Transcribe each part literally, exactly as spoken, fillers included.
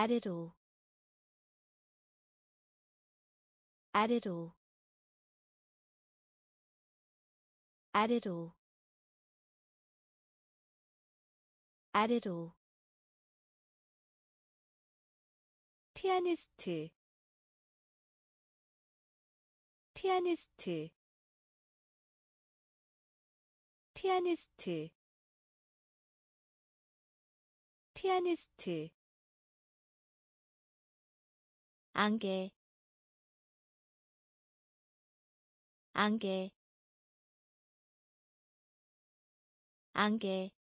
아래로 아래로 아래로 아래로 피아니스트 피아니스트 피아니스트 피아니스트 안개 안개 안개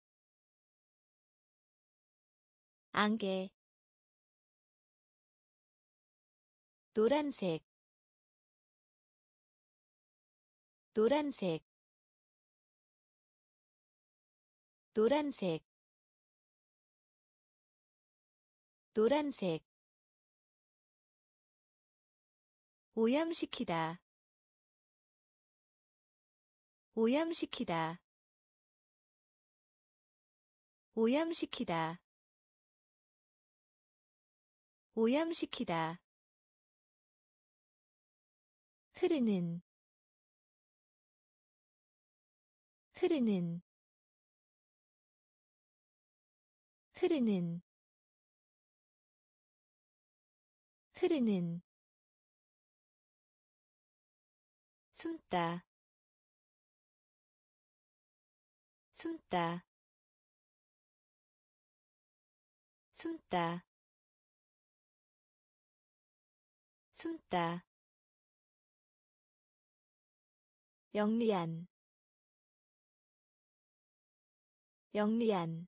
안개 노란색 노란색 노란색 노란색 오염시키다 오염시키다 오염시키다 오염시키다 흐르는 흐르는 흐르는 흐르는 숨다 숨다 숨다 숨다 영리한 영리한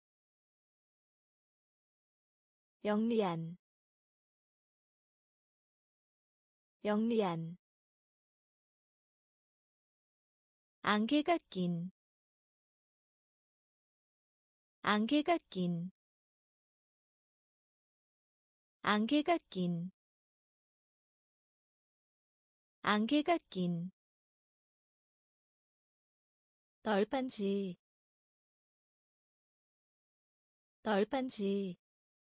영리한 영리한 안개가 낀 안개가 낀 안개가 낀 안개가 낀 널빤지 널빤지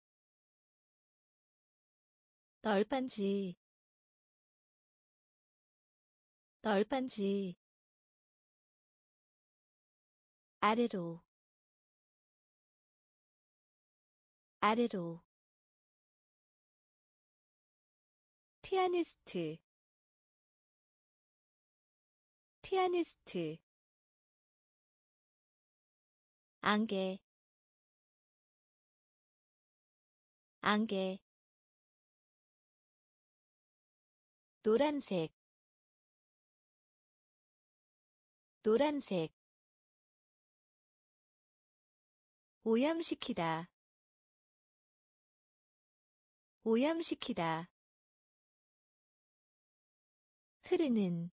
널빤지 널빤지 아래로 아래로 피아니스트 피아니스트 안개 안개 노란색 노란색 오염시키다 오염시키다 흐르는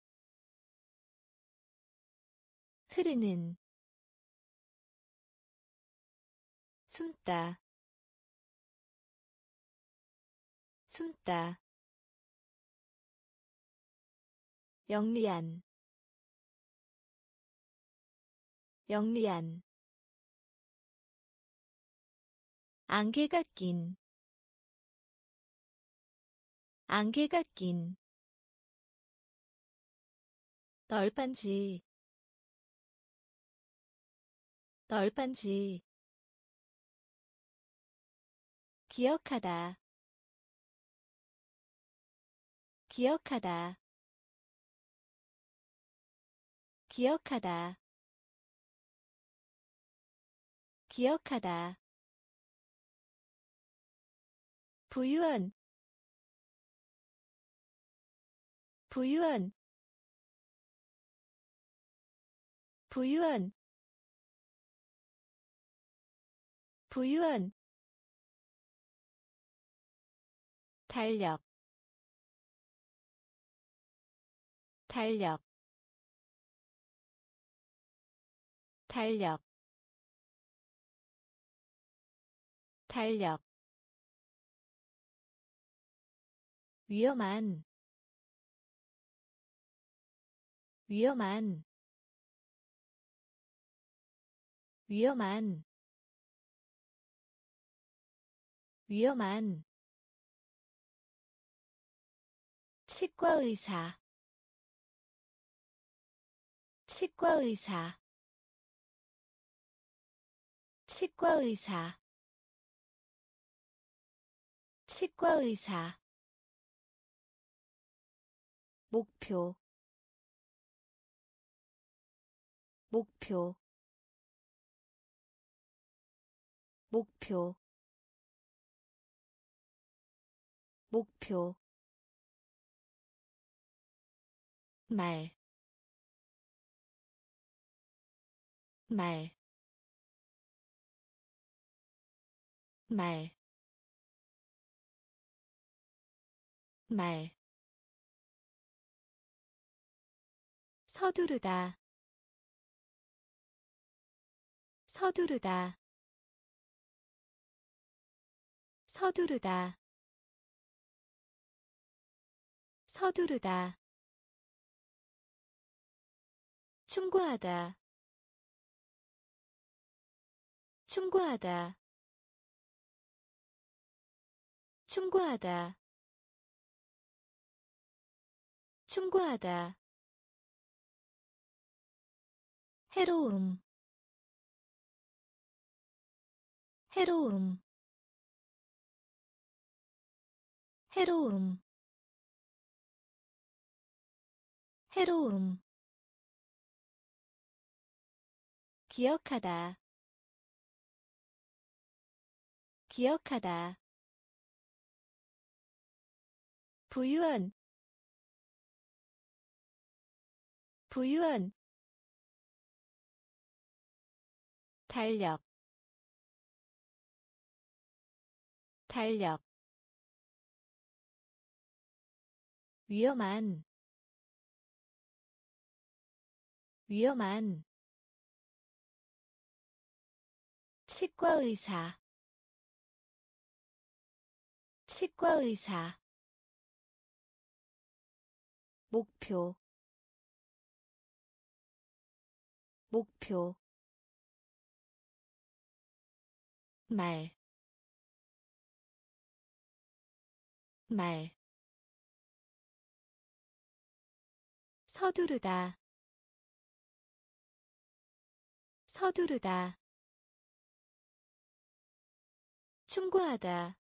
흐르는 숨다 숨다 영리한 영리한 안개가 낀 안개가 낀 널빤지 널빤지 기억하다 기억하다 기억하다 기억하다 부유한 부유한 부유한 부유한 달력 달력 달력 달력 위험한 위험한 위험한 위험한 치과의사 치과의사 치과의사 치과의사 목표 목표 목표 목표 말, 말, 말, 말. 서두르다, 서두르다, 서두르다, 서두르다. 충고하다, 충고하다, 충고하다, 충고하다. 해로움, 해로움, 해로움, 해로움. 기억하다, 기억하다. 부유한, 부유한. 달력, 달력. 위험한, 위험한. 치과의사, 치과의사. 목표, 목표. 말, 말. 서두르다, 서두르다. 충고하다,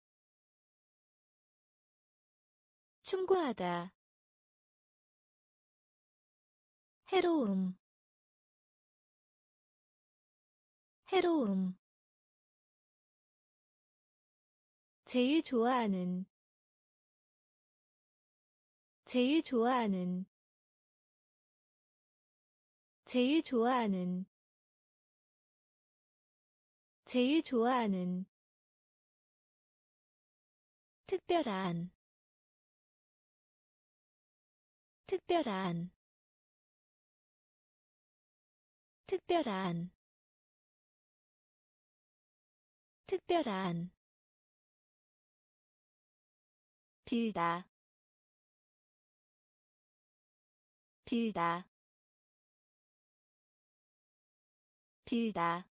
충고하다. 해로움, 해로움. 제일 좋아하는, 제일 좋아하는, 제일 좋아하는, 제일 좋아하는. 특별한, 특별한, 특별한, 특별한. 빌다, 빌다, 빌다,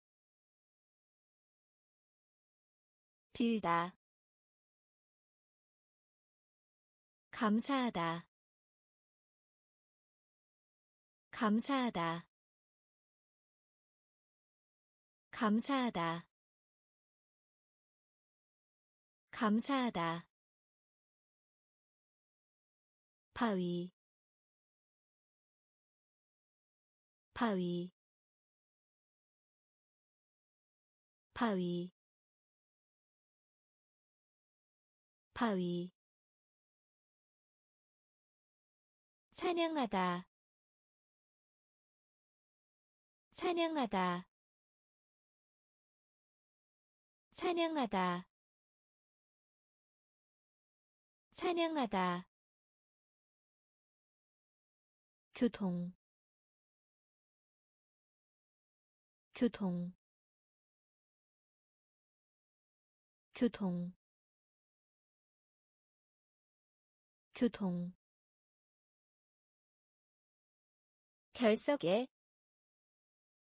빌다. 감사하다, 감사하다, 감사하다, 감사하다. 바위, 바위, 바위, 바위. 사냥하다, 사냥하다, 사냥하다, 사냥하다. 교통, 교통, 교통, 교통. 결석에,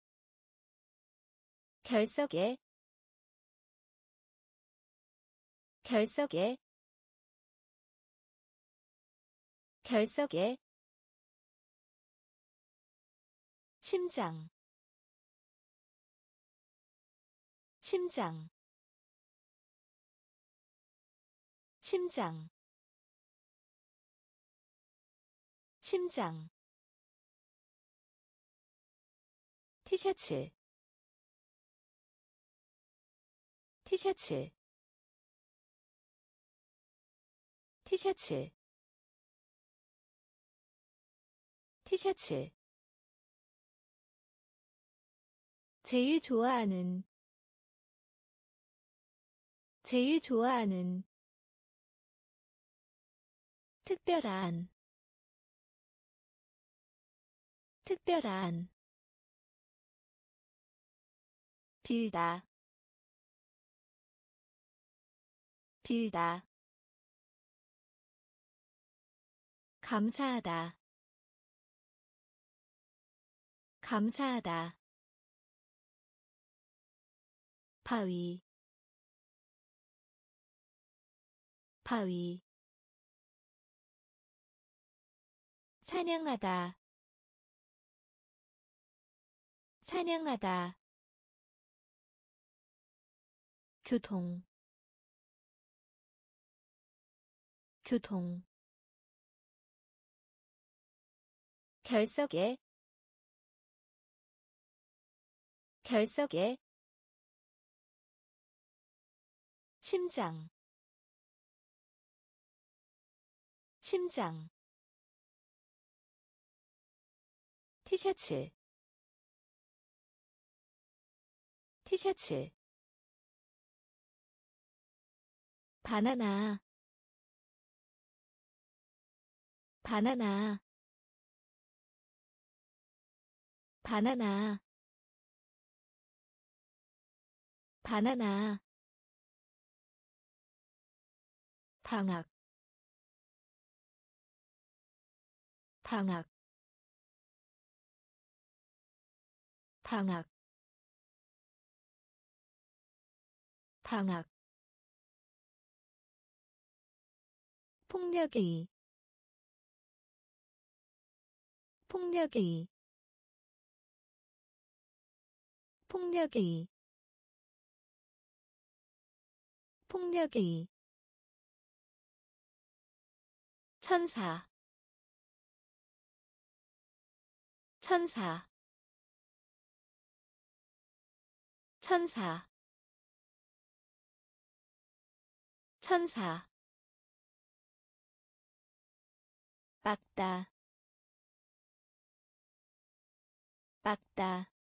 결석에. 결석에 결석에 심장 심장 심장 심장 티셔츠 티셔츠 티셔츠 티셔츠 제일 좋아하는 제일 좋아하는 특별한 특별한 빌다 빌다 감사하다 감사하다 바위 바위 사냥하다 사냥하다 교통 교통 결석에 결석에 심장 심장 티셔츠 티셔츠 바나나 바나나 바나나 바나나 방학 방학 방학 방학 폭력의 폭력의 폭력의 폭력의 천사 천사 천사 천사 빡다 빡다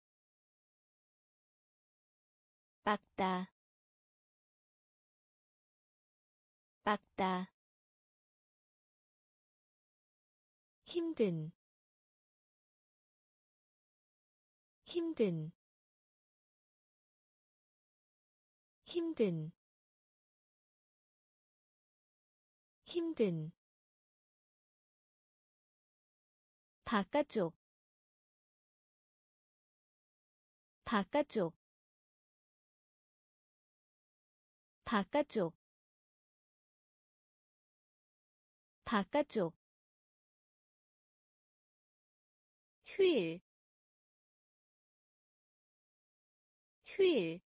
빡다 빡다 힘든 힘든 힘든 힘든 바깥쪽 바깥쪽 바깥쪽 바깥쪽 휴일 휴일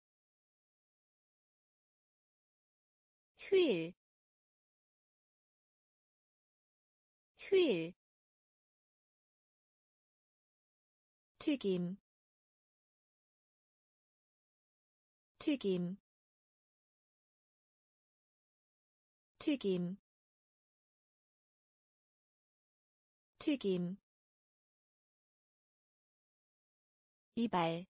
휴일 휴일 튀김 튀김 튀김 튀김 이발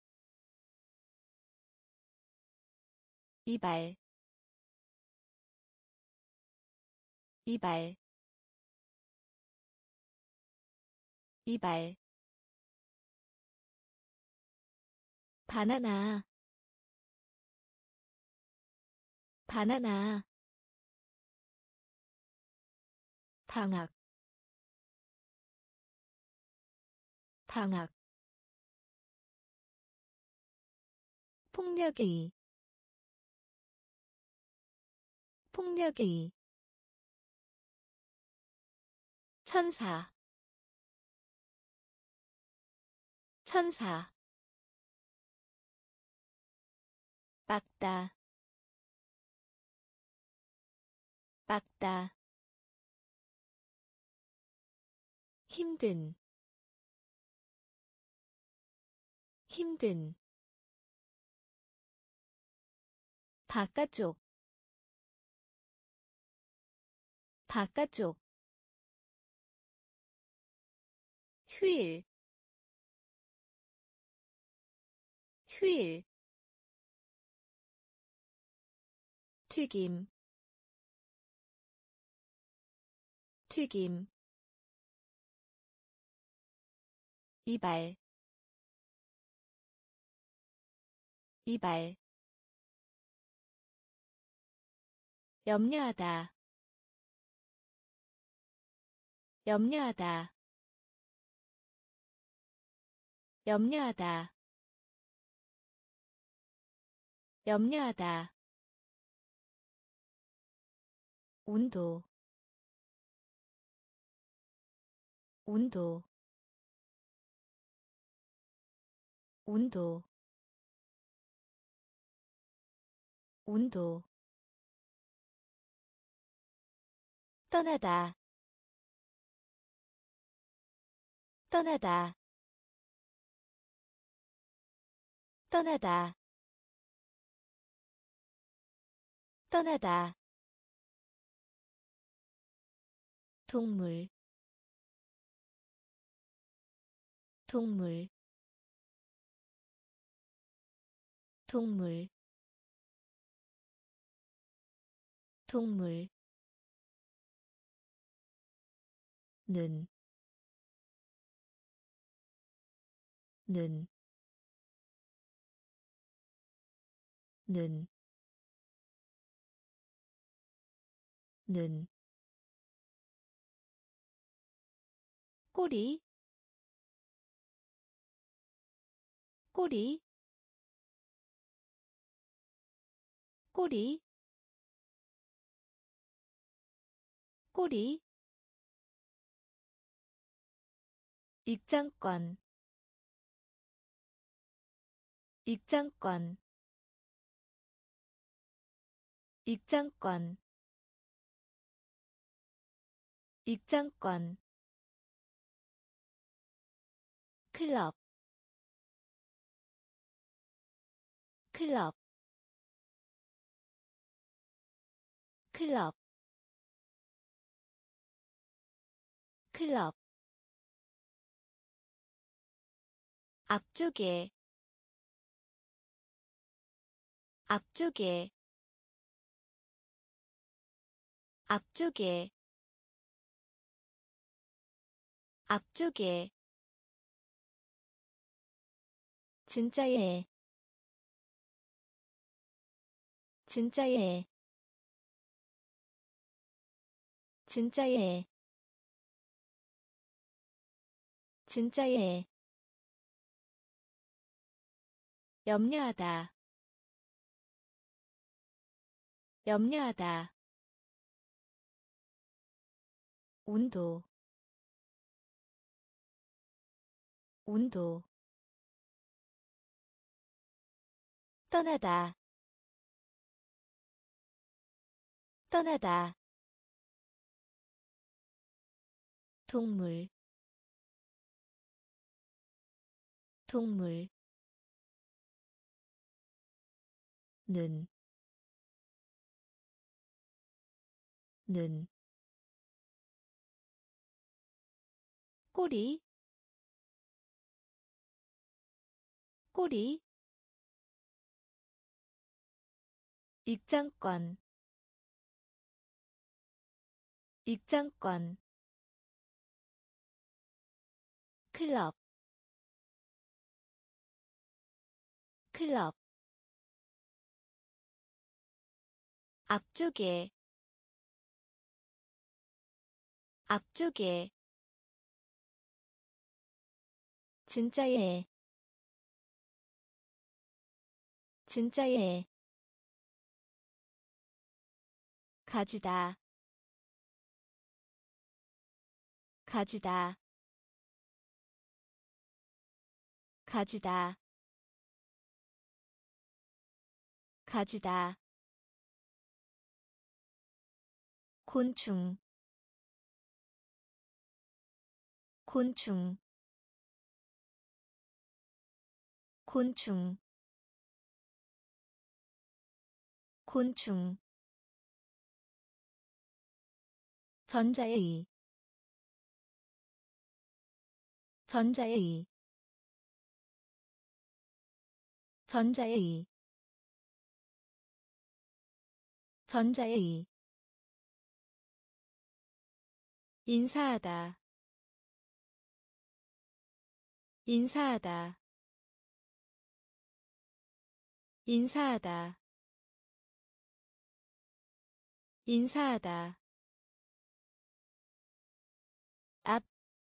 이발 이발 이발 바나나 바나나 방학 방학 폭력의 폭력의 천사 천사 빡다 빡다 힘든 힘든 바깥쪽 바깥쪽 휴일 휴일 튀김 튀김 이발 이발 염려하다 염려하다 염려하다 염려하다 온도 온도 온도 온도 떠나다 떠나다 떠나다 떠나다 동물 동물 동물 동물 는, 는, 는, 는, 꼬리, 꼬리, 꼬리, 꼬리, 입장권, 입장권, 입장권, 입장권, 클럽, 클럽, 클럽, 클럽, 앞쪽에, 앞쪽에, 앞쪽에, 앞쪽에, 진짜예, 진짜예, 진짜예, 진짜예, 염려하다, 염려하다, 온도, 온도, 떠나다, 떠나다, 동물, 동물, 는, 는, 꼬리, 꼬리, 입장권, 입장권, 클럽, 클럽, 앞쪽에, 앞쪽에, 진짜예, 진짜예, 가지다 가지다 가지다 가지다 곤충 곤충 곤충 곤충 전자의 전자의 전자의 전자의 인사하다 인사하다 인사하다 인사하다 앞,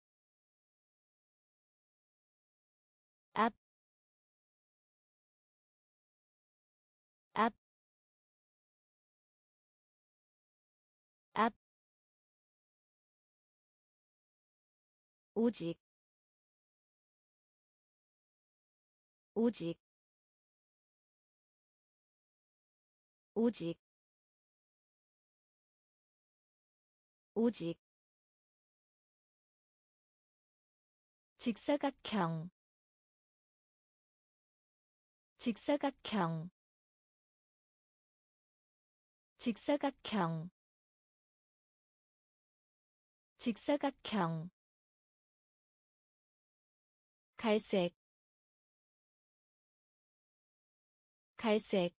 앞, 앞, 앞, 오직, 오직, 오직, 오직, 직사각형, 직사각형, 직사각형, 직사각형, 갈색, 갈색,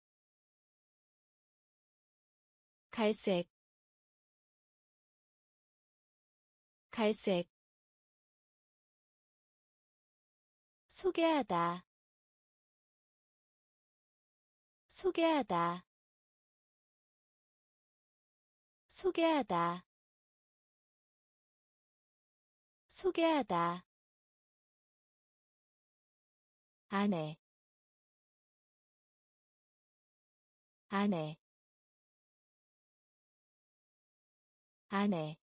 갈색, 갈색, 소개하다, 소개하다, 소개하다, 소개하다, 아내, 아내, 아내,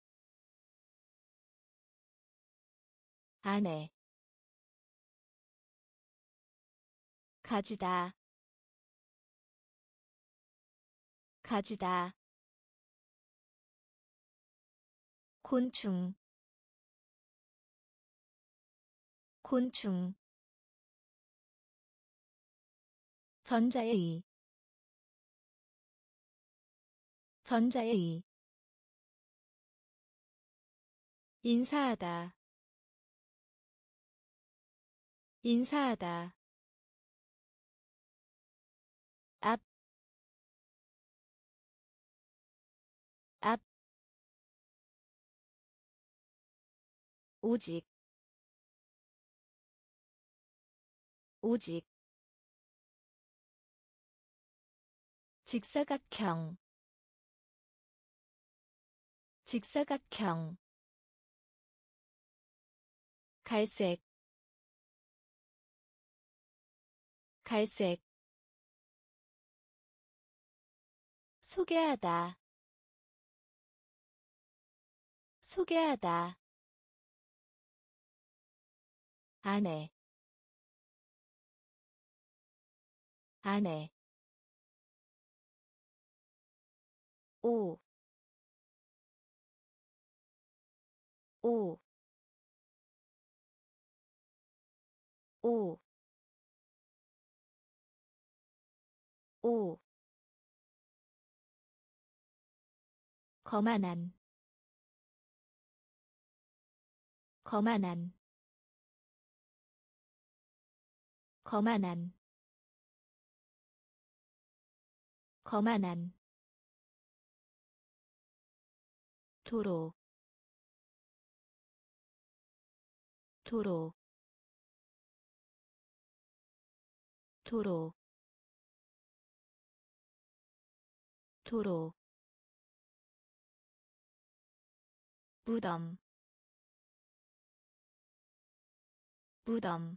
아내, 가지다, 가지다, 곤충, 곤충, 전자의 전자의 인사하다 인사하다 앞, 앞, 오직, 오직, 직사각형, 직사각형, 갈색, 갈색, 소개하다, 소개하다, 아내, 아내, 오, 오, 오, 오, 거만한, 거만한, 거만한, 거만한, 도로, 도로, 도로, 도로, 무덤, 무덤,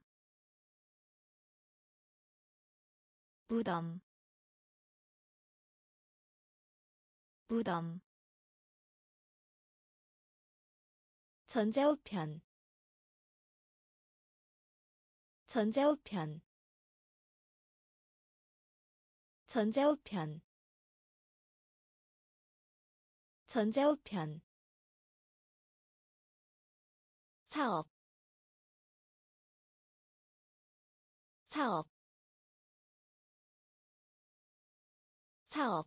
무덤, 무덤 전자우편 전자우편 전자우편 전자우편 사업 사업 사업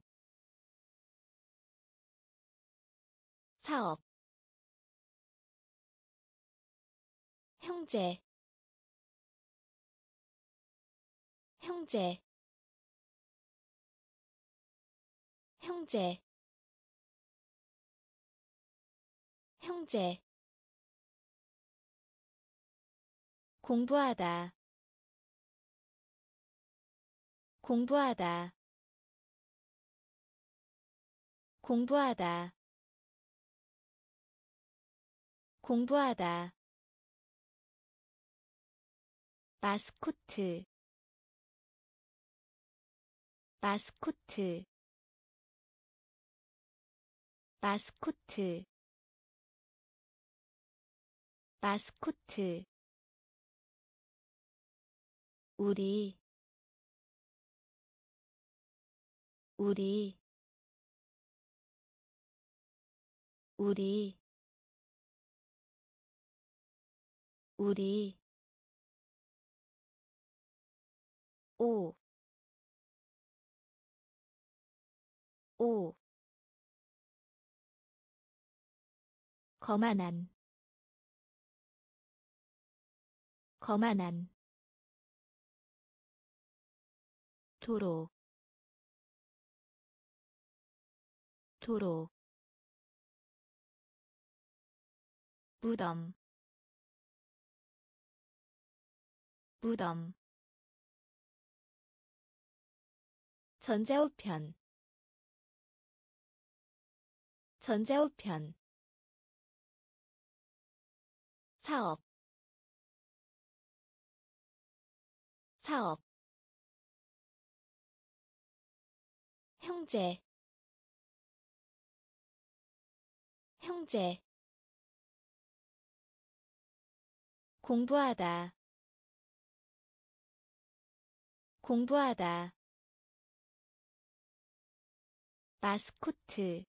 사업 형제 형제 형제 형제 공부하다 공부하다 공부하다 공부하다 마스코트 마스코트 마스코트 마스코트 우리 우리 우리 우리 오 오 거만한 거만한 도로 도로 무덤 무덤 전자우편 전자우편 사업 사업 형제 형제 공부하다 공부하다 마스코트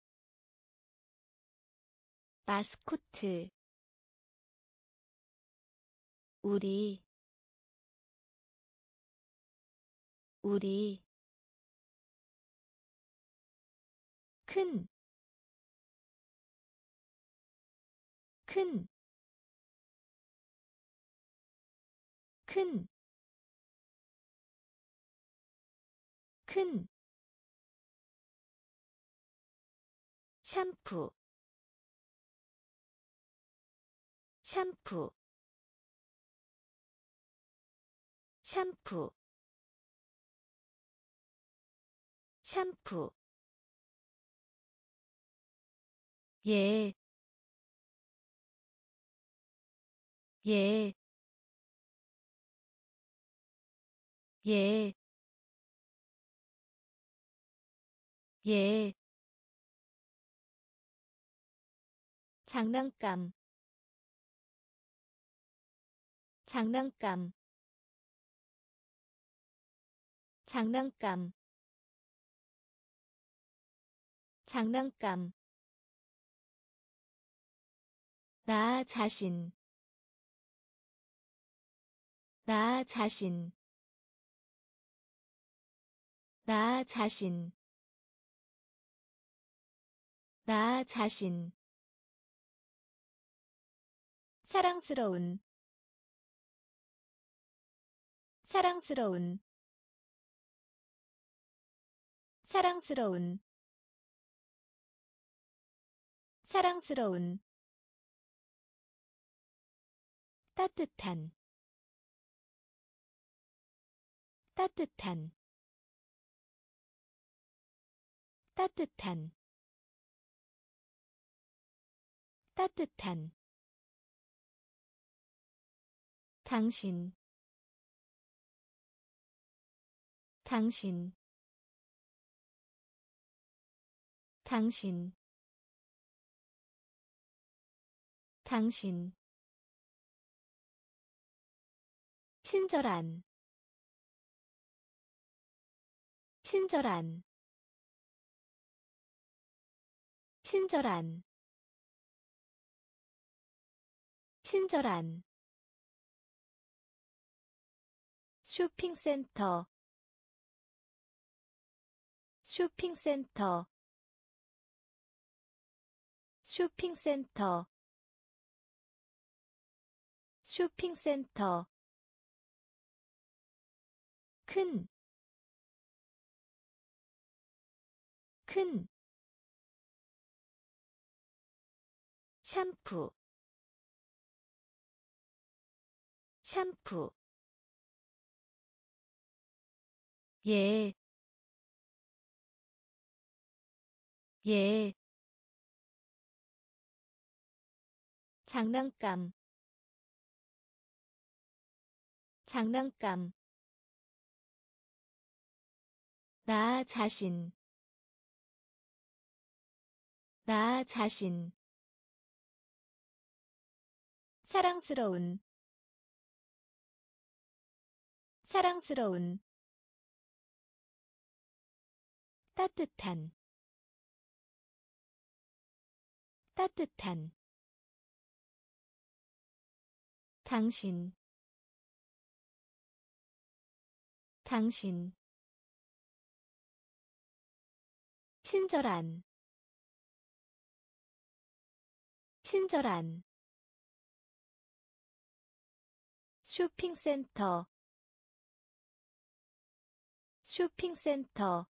마스코트 우리 우리 큰, 큰, 큰, 큰 샴푸 샴푸 샴푸 샴푸 예, 예, 예, 예. 장난감, 장난감, 장난감, 장난감. 나 자신, 나 자신, 나 자신, 나 자신. 사랑스러운, 사랑스러운, 사랑스러운, 사랑스러운. 따뜻한, 따뜻한, 따뜻한, 따뜻한. 당신, 당신, 당신 당신 친절한 친절한 친절한 친절한 쇼핑센터 쇼핑센터 쇼핑센터 쇼핑센터 큰, 큰 샴푸 샴푸 예, 예 장난감 장난감 나 자신 나 자신 사랑스러운 사랑스러운 따뜻한 따뜻한 당신 당신 친절한 친절한 쇼핑센터 쇼핑센터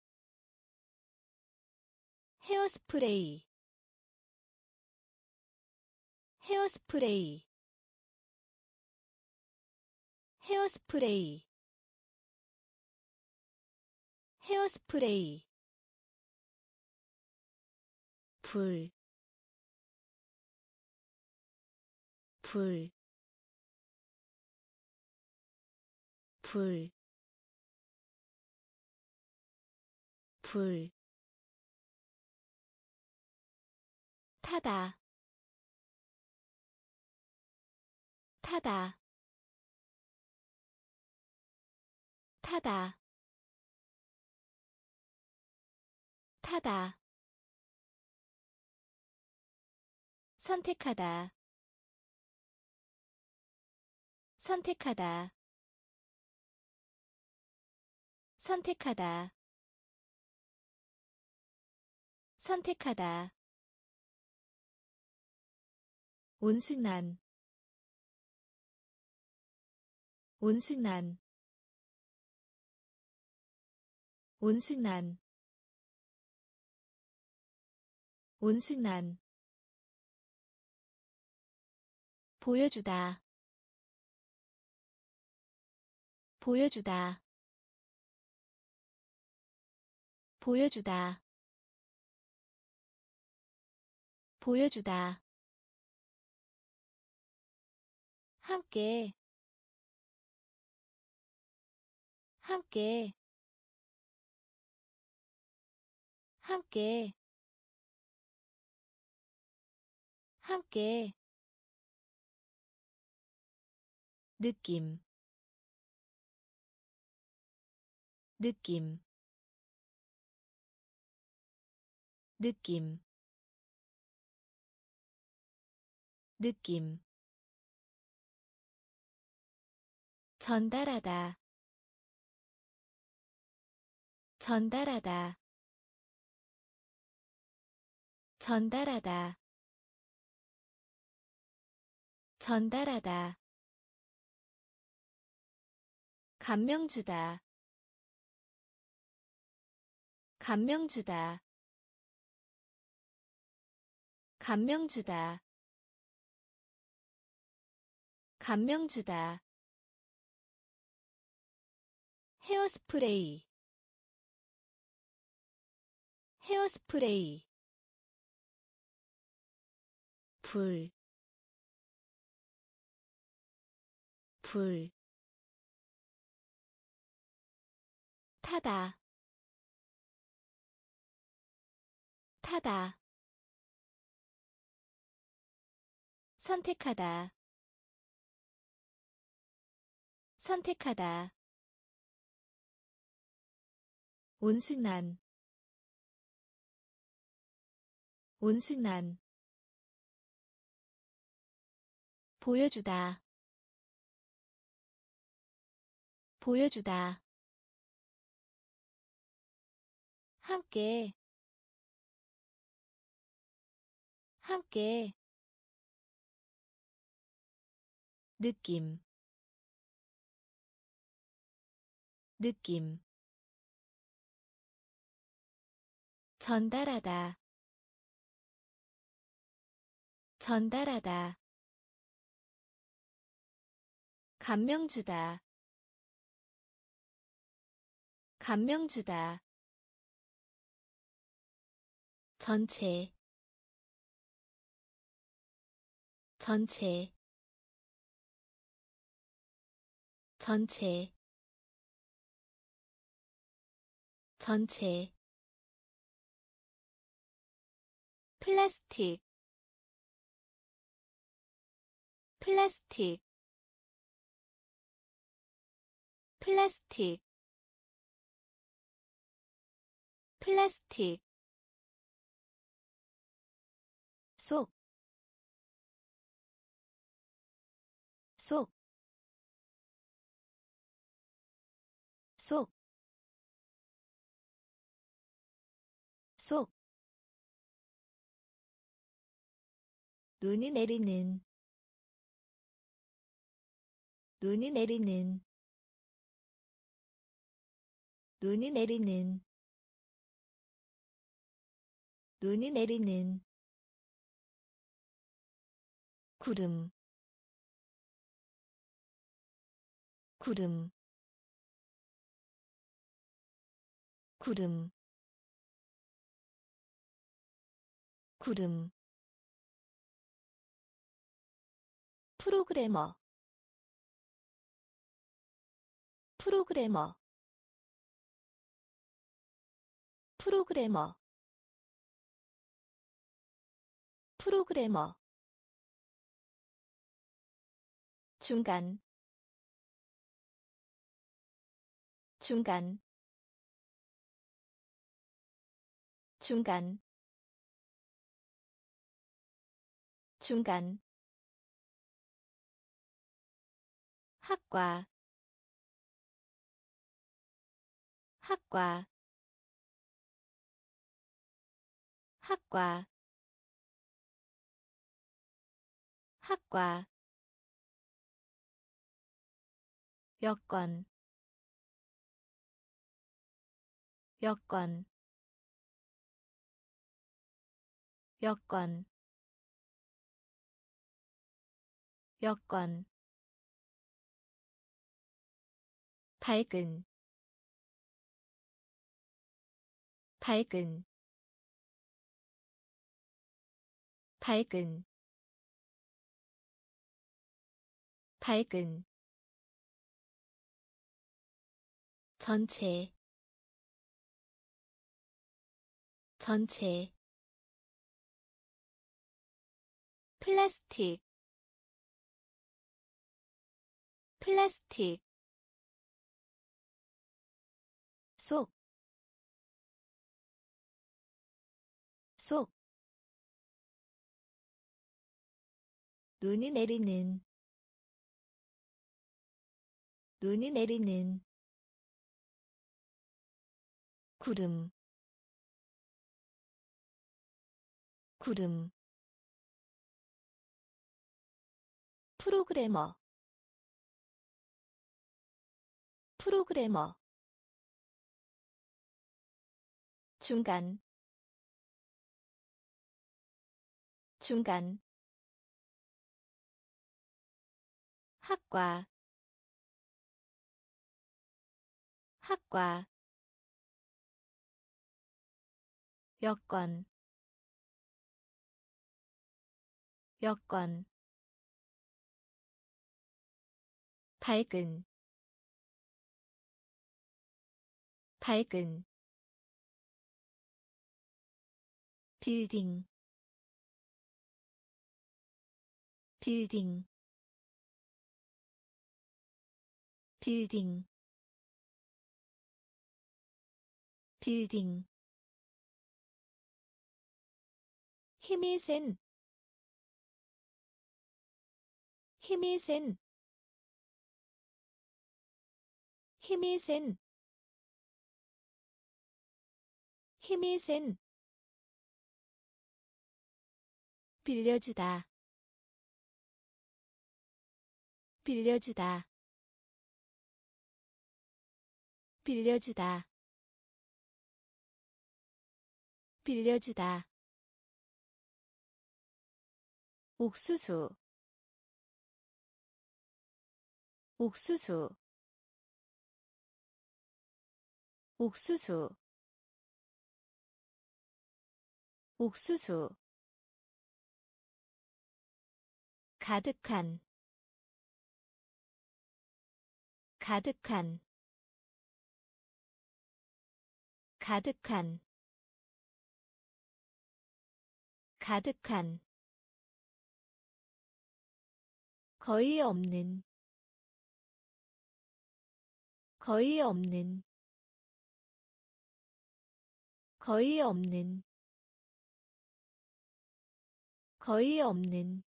헤어스프레이 헤어스프레이 헤어스프레이 헤어스프레이 불, 불, 불, 불, 타다, 타다, 타다, 타다, 선택하다, 선택하다, 선택하다, 선택하다, 온순한, 온순한, 온순한, 온순한, 보여주다, 보여주다, 보여주다, 보여주다, 함께, 함께, 함께, 함께, 느낌, 느낌, 느낌, 느낌, 전달하다, 전달하다, 전달하다, 전달하다, 감명 주다, 감명 주다, 감명 주다, 감명 주다, 헤어스프레이, 헤어스프레이, 불, 불, 타다, 타다 선택하다 선택하다 온순한 온순한 보여주다 보여주다 함께 함께 느낌 느낌 전달하다 전달하다 감명 주다 감명 주다 전체 전체 전체 전체 플라스틱 플라스틱 플라스틱 플라스틱 속, 속, 속, 속. 눈이 내리는, 눈이 내리는, 눈이 내리는, 눈이 내리는. 구름, 구름, 구름, 구름. 프로그래머, 프로그래머, 프로그래머, 프로그래머. 중간, 중간, 중간, 중간. 학과, 학과, 학과, 학과. 여건, 여건, 여건, 여건. 밝은, 밝은, 밝은, 밝은. 전체, 전체. 플라스틱, 플라스틱. 속, 속. 눈이 내리는, 눈이 내리는. 구름, 구름. 프로그래머, 프로그래머. 중간, 중간. 학과, 학과. 여건, 여건. 밝은, 밝은. 빌딩 빌딩 빌딩 빌딩 힘이 센 힘이 센 힘이 센 힘이 센 빌려주다 빌려주다 빌려주다 빌려주다 옥수수 옥수수 옥수수 옥수수 가득한 가득한 가득한 가득한 거의 없는 거의 없는 거의 없는 거의 없는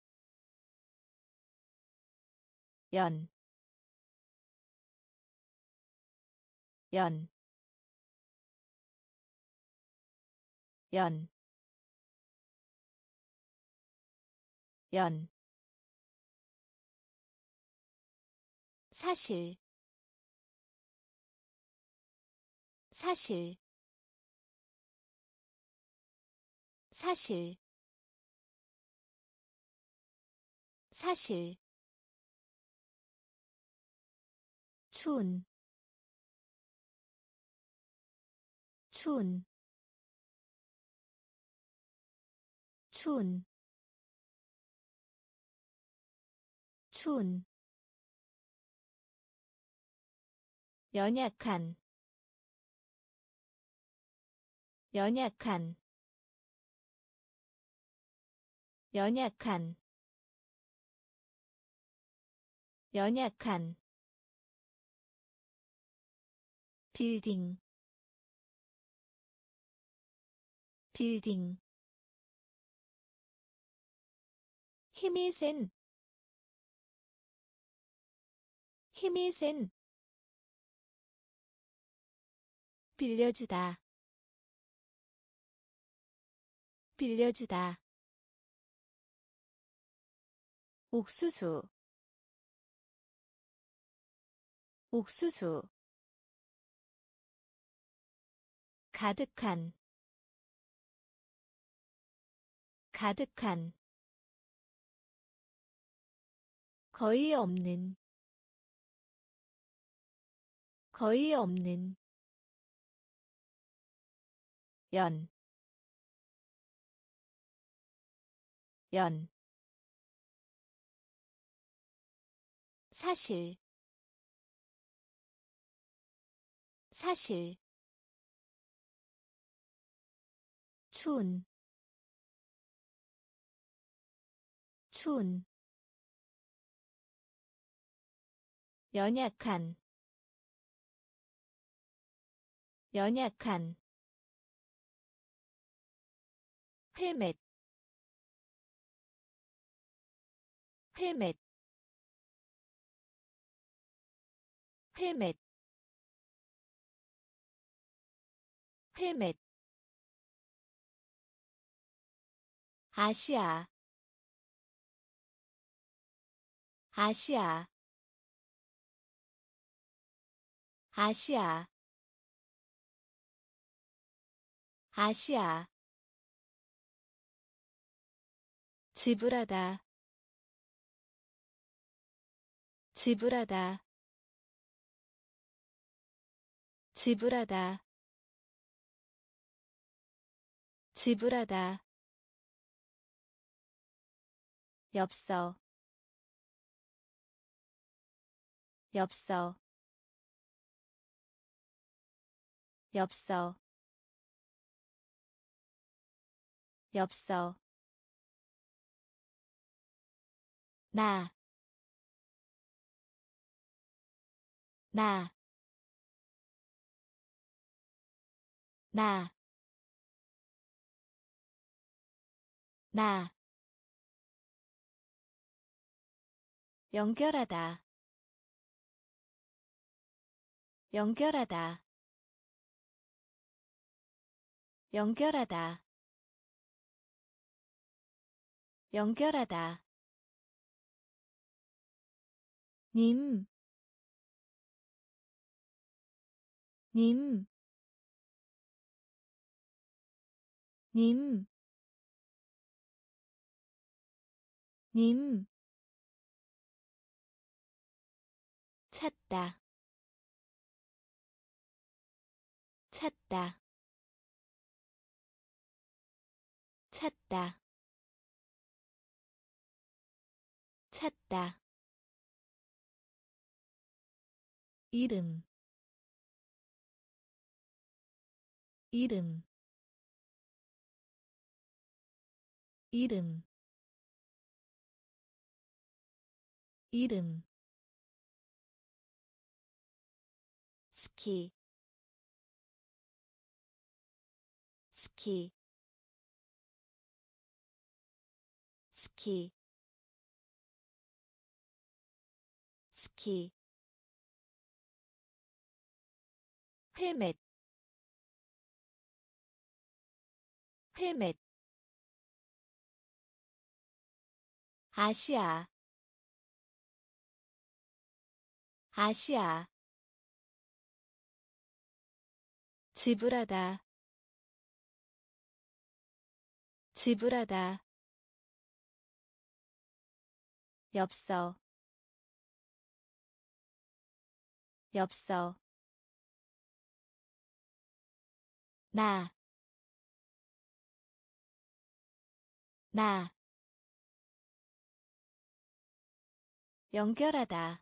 연, 연, 연, 연, 사실, 사실, 사실, 사실, 추운, 추운, 추운, 추운, 연약한, 연약한, 연약한, 연약한, 빌딩, 빌딩, 힘이 센, 힘이 센, 빌려주다, 빌려주다, 옥수수, 옥수수, 가득한, 가득한, 거의 없는, 거의 없는, 연, 연, 사실, 사실, 추운, 추운, 연약한, 연약한, 헬멧, 헬멧, 헬멧, 헬멧, 아시아, 아시아, 아시아, 아시아, 지불하다, 지불하다, 지불하다, 지불하다, 엽서, 엽서, 엽서, 엽서 나, 나, 나, 나, 연결하다, 연결하다, 연결하다, 연결하다, 님, 님, 님, 님, 찾다, 찾다, 찾다, 찾다, 이름, 이름, 이름, 이름, 스키, 스키, 스키, 스키, 헬멧, 헬멧, 아시아, 아시아, 지불하다, 지불하다, 엽서, 엽서, 나, 나, 연결하다,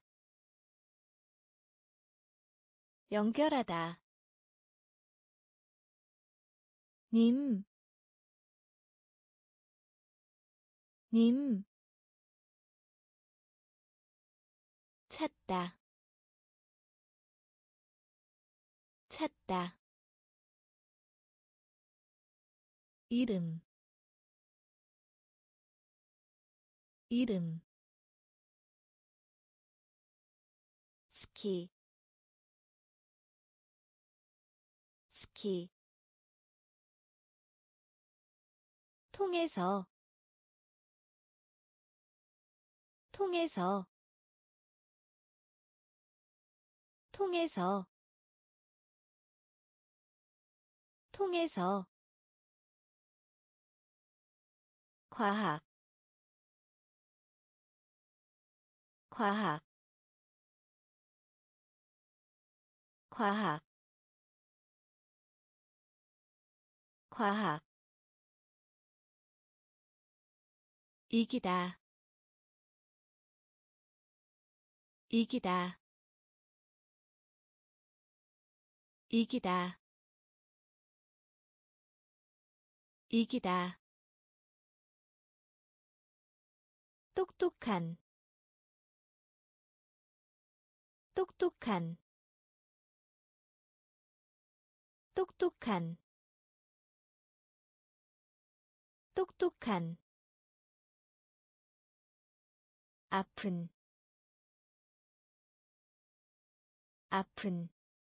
연결하다, 님, 님, 찾다, 찾다, 이름, 이름, 스키, 스키, 통해서, 통해서, 통해서, 통해서, 과학, 과학, 과학, 과학, 이기다, 이기다, 이기다, 이기다, 똑똑한, 똑똑한, 똑똑한, 똑똑한, 아픈, 아픈,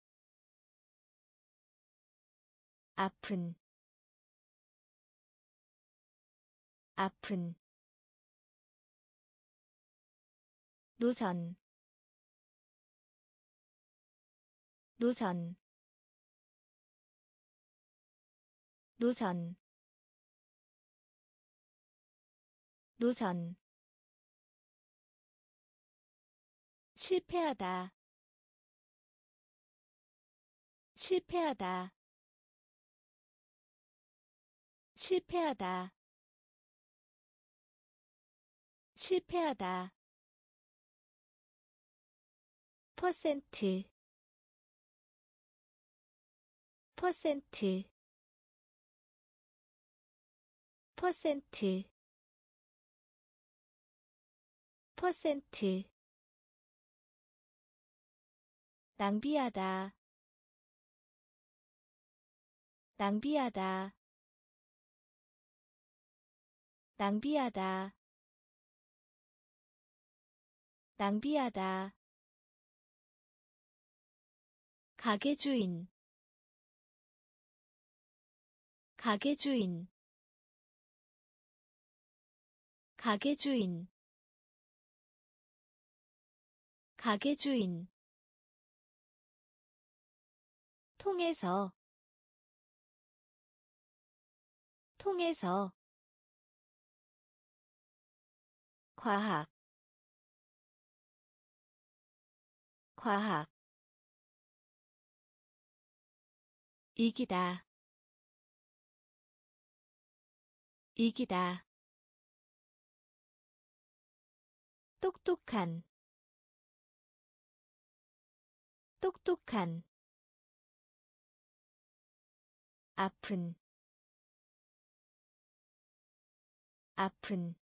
아픈, 아픈, 노선, 노선, 노선, 노선, 실패하다, 실패하다, 실패하다, 실패하다, 퍼센트, 퍼센트, 퍼센트 퍼센트 낭비하다 낭비하다 낭비하다 낭비하다 가게 주인 가게 주인 가게 주인 가게 주인 통해서 통해서 과학 과학 이기다 이기다 똑똑한 똑똑한 아픈 아픈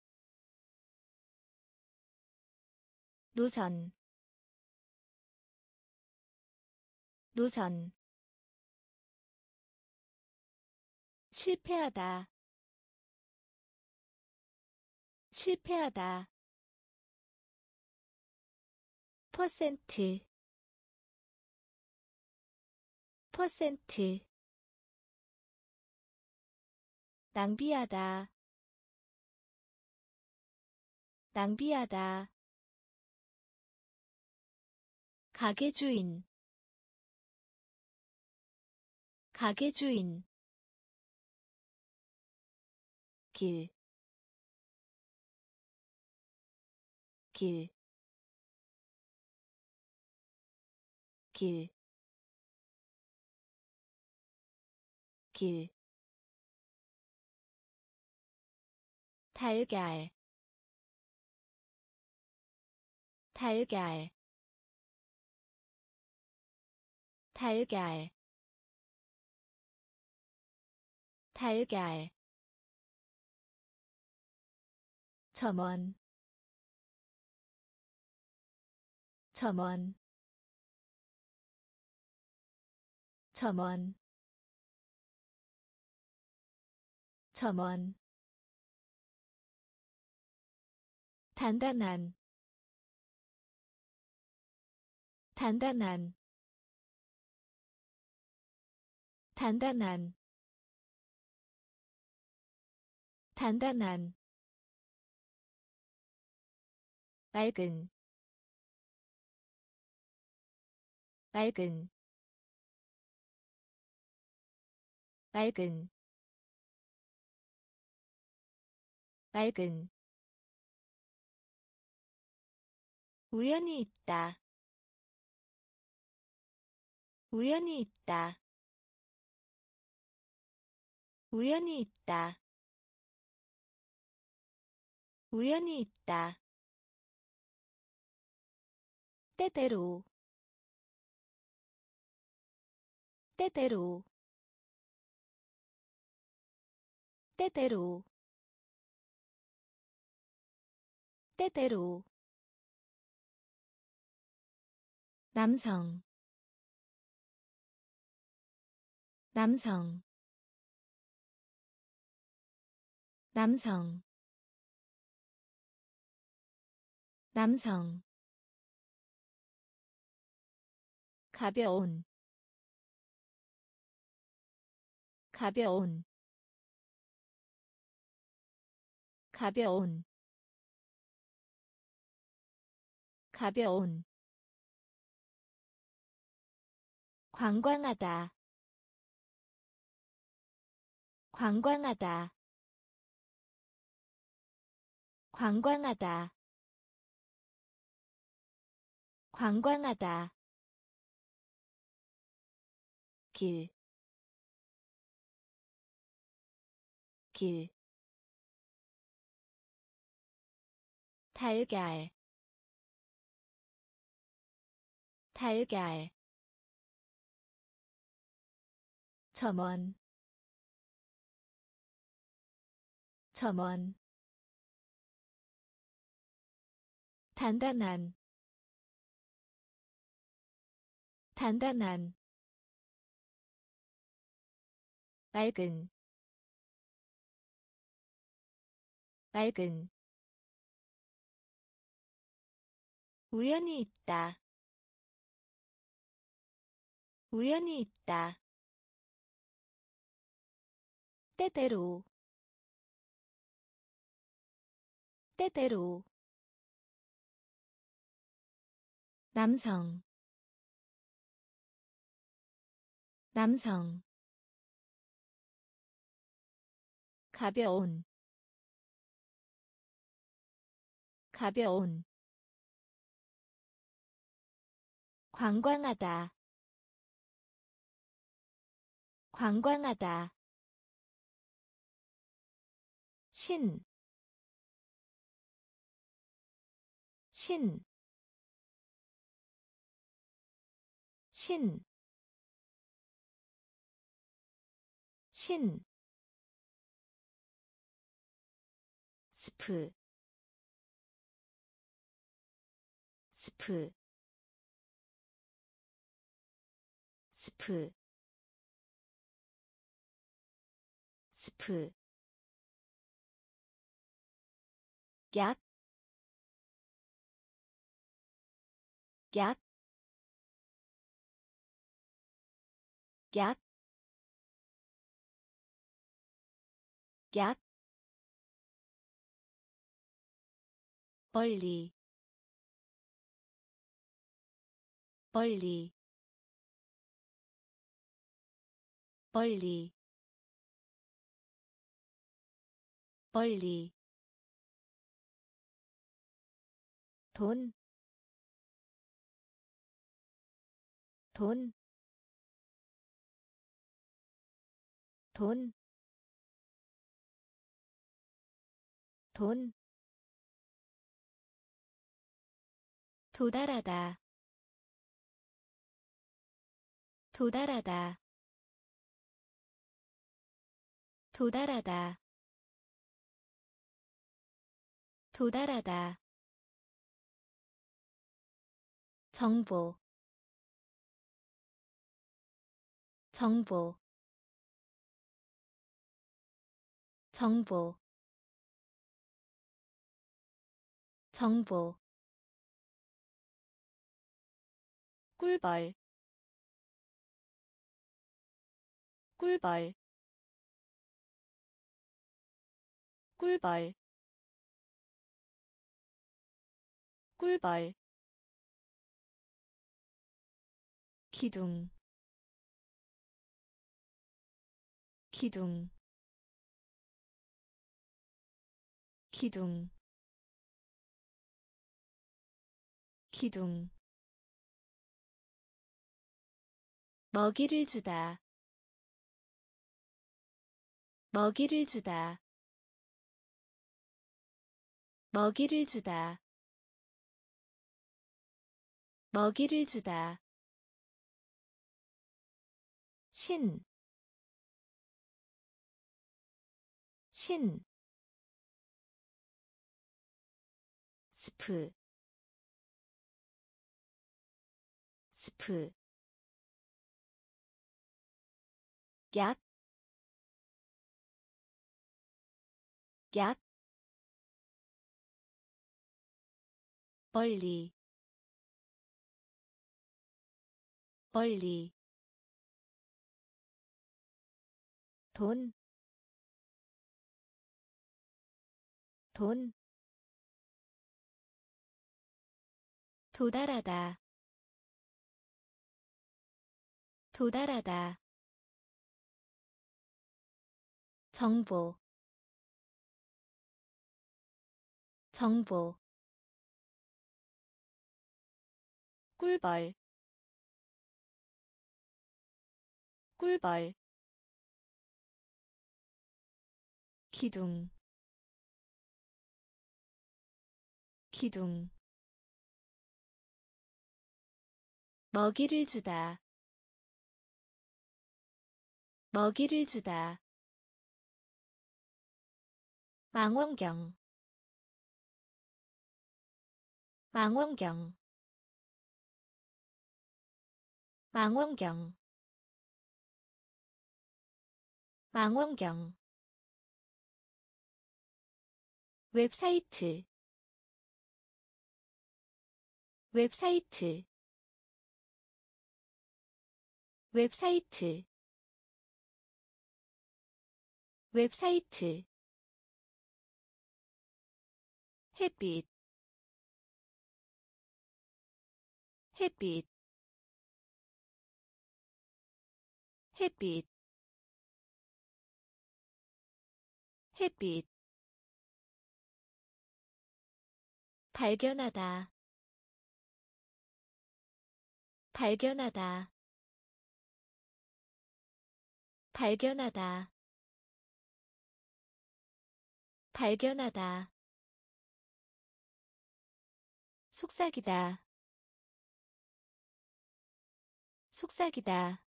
노선 노선 실패하다 실패하다 퍼센트 퍼센트 낭비하다 낭비하다 가게 주인 가게 주인 길, 길, 길, 길, 달걀, 달걀, 달걀, 달걀, 점원, 점원, 점원, 점원, 단단한, 단단한, 단단한, 단단한, 맑은, 맑은, 맑은, 맑은, 우연히 있다, 우연히 있다, 우연히 있다, 우연히 있다, 때때로, 때때로, 때때로, 때때로, 남성, 남성, 남성, 남성, 가벼운, 가벼운, 가벼운, 가벼운, 관광하다, 관광하다, 관광하다, 관광하다, 길, 길, 달걀, 달걀, 점원, 점원 단단한 단단한 맑은 맑은 우연히 있다 우연히 있다 때때로 때때로 남성 남성 가벼운 가벼운 관광하다 관광하다 신, 신, 신, 신, 스프, 스프, 스프, 스프, 약, 약, 약, 약, 멀리, 멀리, 멀리, 멀리, 돈, 돈, 돈, 돈, 도달하다, 도달하다, 도달하다, 도달하다, 정보, 정보, 정보, 정보, 꿀벌, 꿀벌, 꿀벌, 꿀벌, 기둥, 기둥, 기둥, 기둥, 먹이를 주다, 먹이를 주다, 먹이를 주다, 먹이를 주다, 신, 신, 스프, 스프, 약, 약, 멀리, 멀리, 돈, 돈, 도달하다, 도달하다, 정보, 정보, 꿀벌, 꿀벌, 기둥, 기둥, 먹이를 주다, 먹이를 주다, 망원경 망원경 망원경 망원경 웹사이트 웹사이트 웹사이트 웹사이트 햇빛 햇빛 햇빛 햇빛 발견하다 발견하다 발견하다 발견하다 속삭이다 속삭이다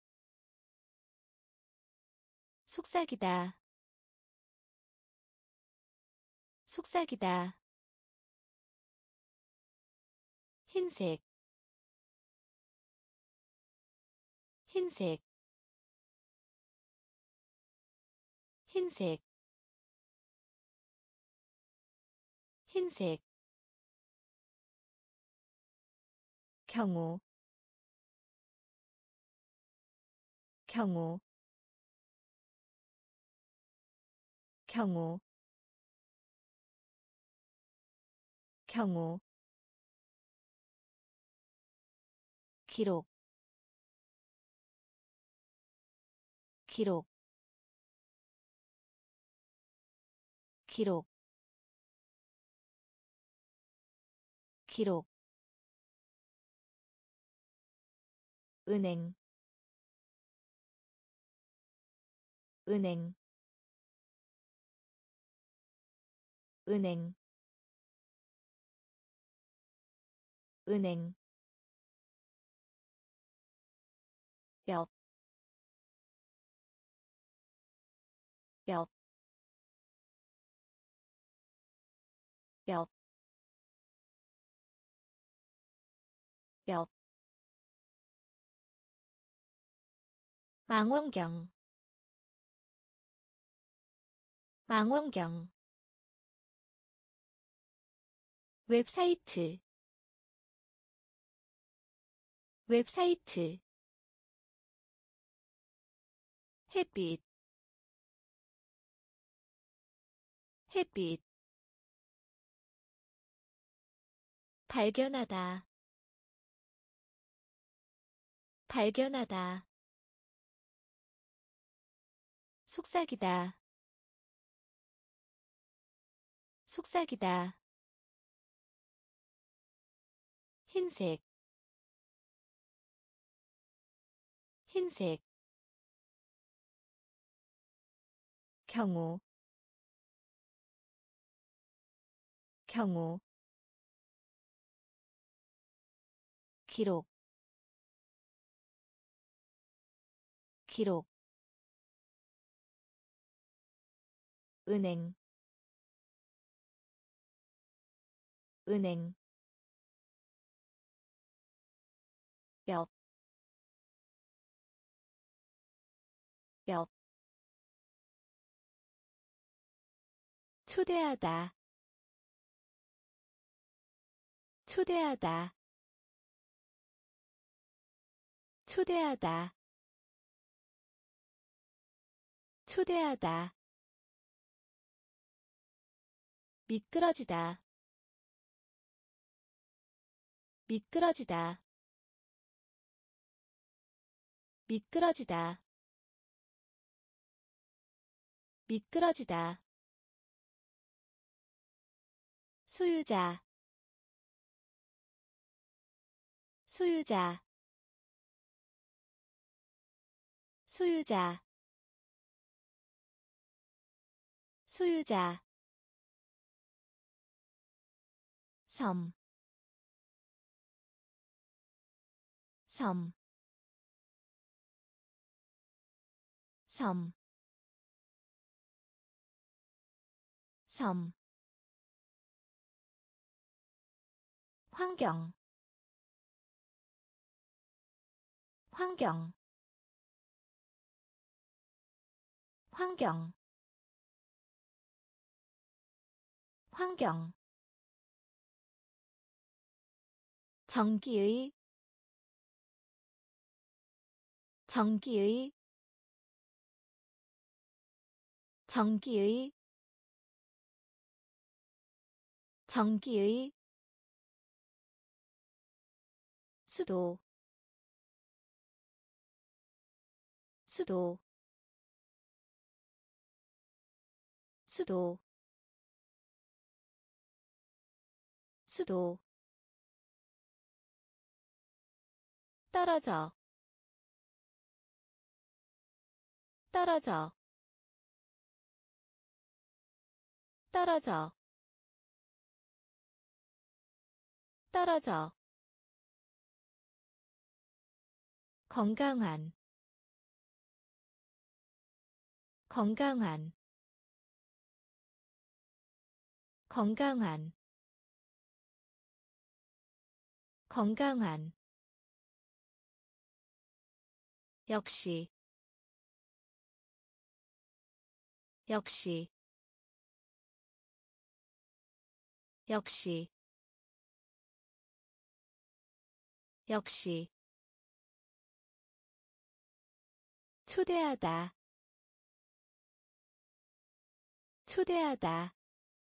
속삭이다 속삭이다 흰색 흰색 흰색 흰색 경우 경우 경우 경우 기록 기록 기록 기록 은행 은행 은행 은행 옆, 옆, 옆, 옆, 망원경, 망원경, 웹사이트, 웹사이트, 햇빛, 햇빛, 발견하다, 발견하다, 속삭이다, 속삭이다, 흰색, 흰색, 경우, 경우, 기록, 기록, 은행, 은행, 옆, 옆, 초대하다, 초대하다, 초대하다, 초대하다, 미끄러지다, 미끄러지다, 미끄러지다, 미끄러지다, 소유자, 소유자, 소유자, 소유자, 섬, 섬, 섬, 섬 환경 환경 환경 환경 전기의 전기의 전기의 전기의 수도 수도 수도 수도 떨어져 떨어져 떨어져 떨어져 건강한 건강한 건강한 건강한 역시 역시 역시 역시 초대하다 초대하다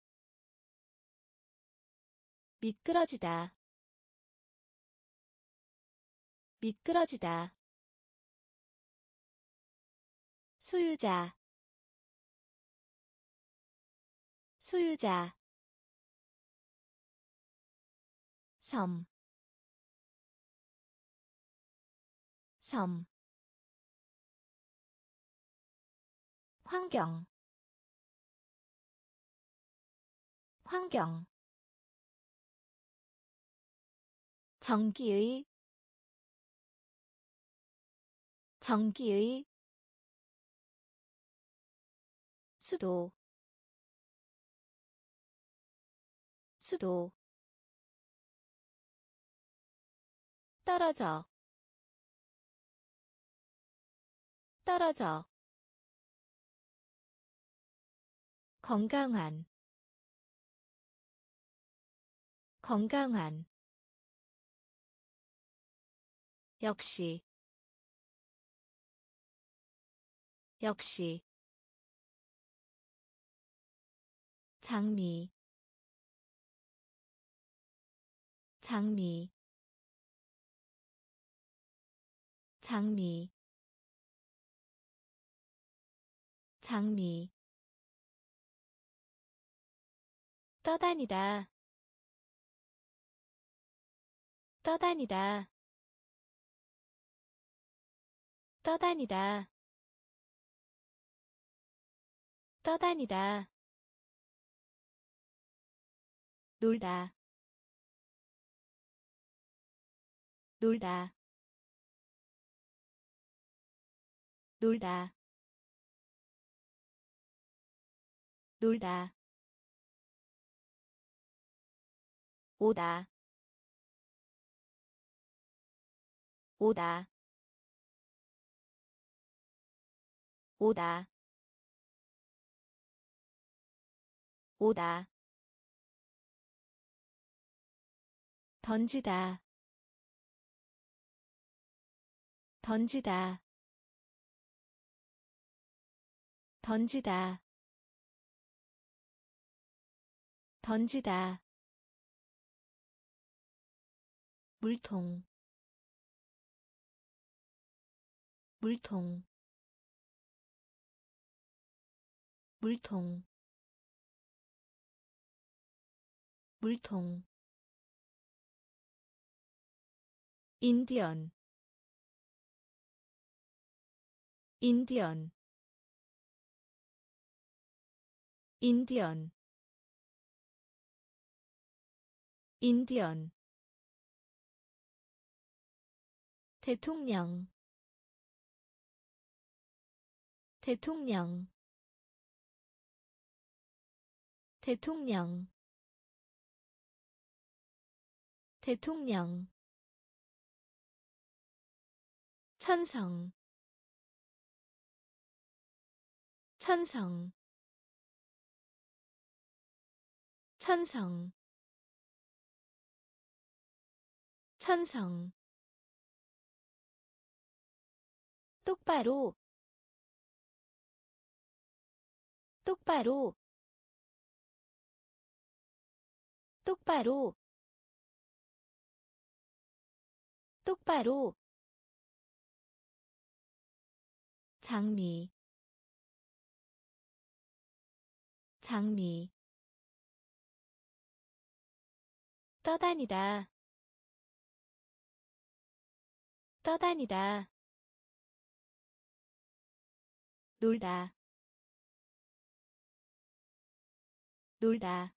미끄러지다 미끄러지다 소유자 소유자 섬 섬 환경 환경 전기의 전기의 수도 수도 떨어져 떨어져 건강한 건강한 역시 역시 장미 장미 장미 장미 떠다니다 떠다니다 떠다니다 떠다니다 놀다 놀다 놀다 놀다 오다 오다 오다 오다 던지다 던지다 던지다 던지다 물통 물통 물통 물통 인디언 인디언 인디언 인디언 대통령 대통령 대통령 대통령 천성 천성 천성 천성 똑바로 똑바로 똑바로 똑바로 장미 장미 떠다니다 떠다니다 놀다 놀다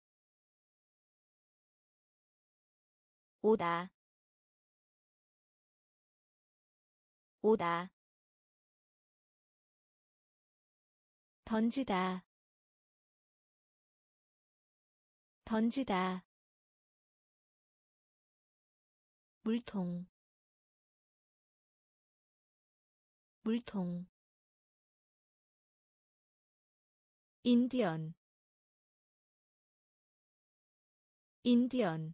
오다 오다 던지다 던지다 물통 물통 인디언 인디언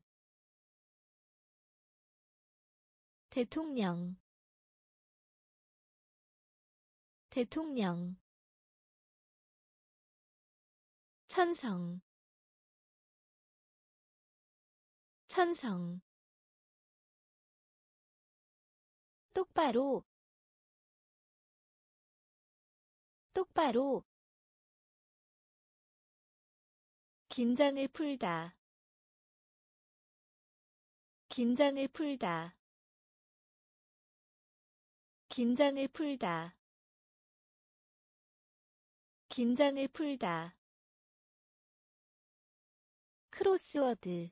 대통령 대통령 천성 천성 똑바로 똑바로 긴장을 풀다 긴장을 풀다 긴장을 풀다 긴장을 풀다 크로스워드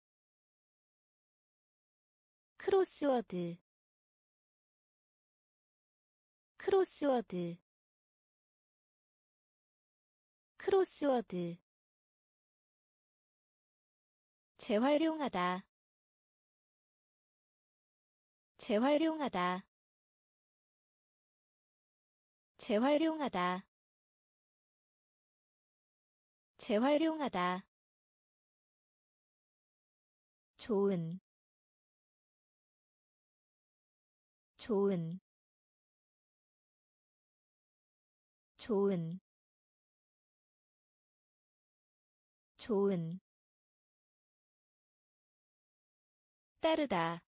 크로스워드 크로스워드 크로스워드 재활용하다 재활용하다 재활용하다 재활용하다 좋은 좋은 좋은 좋은 따르다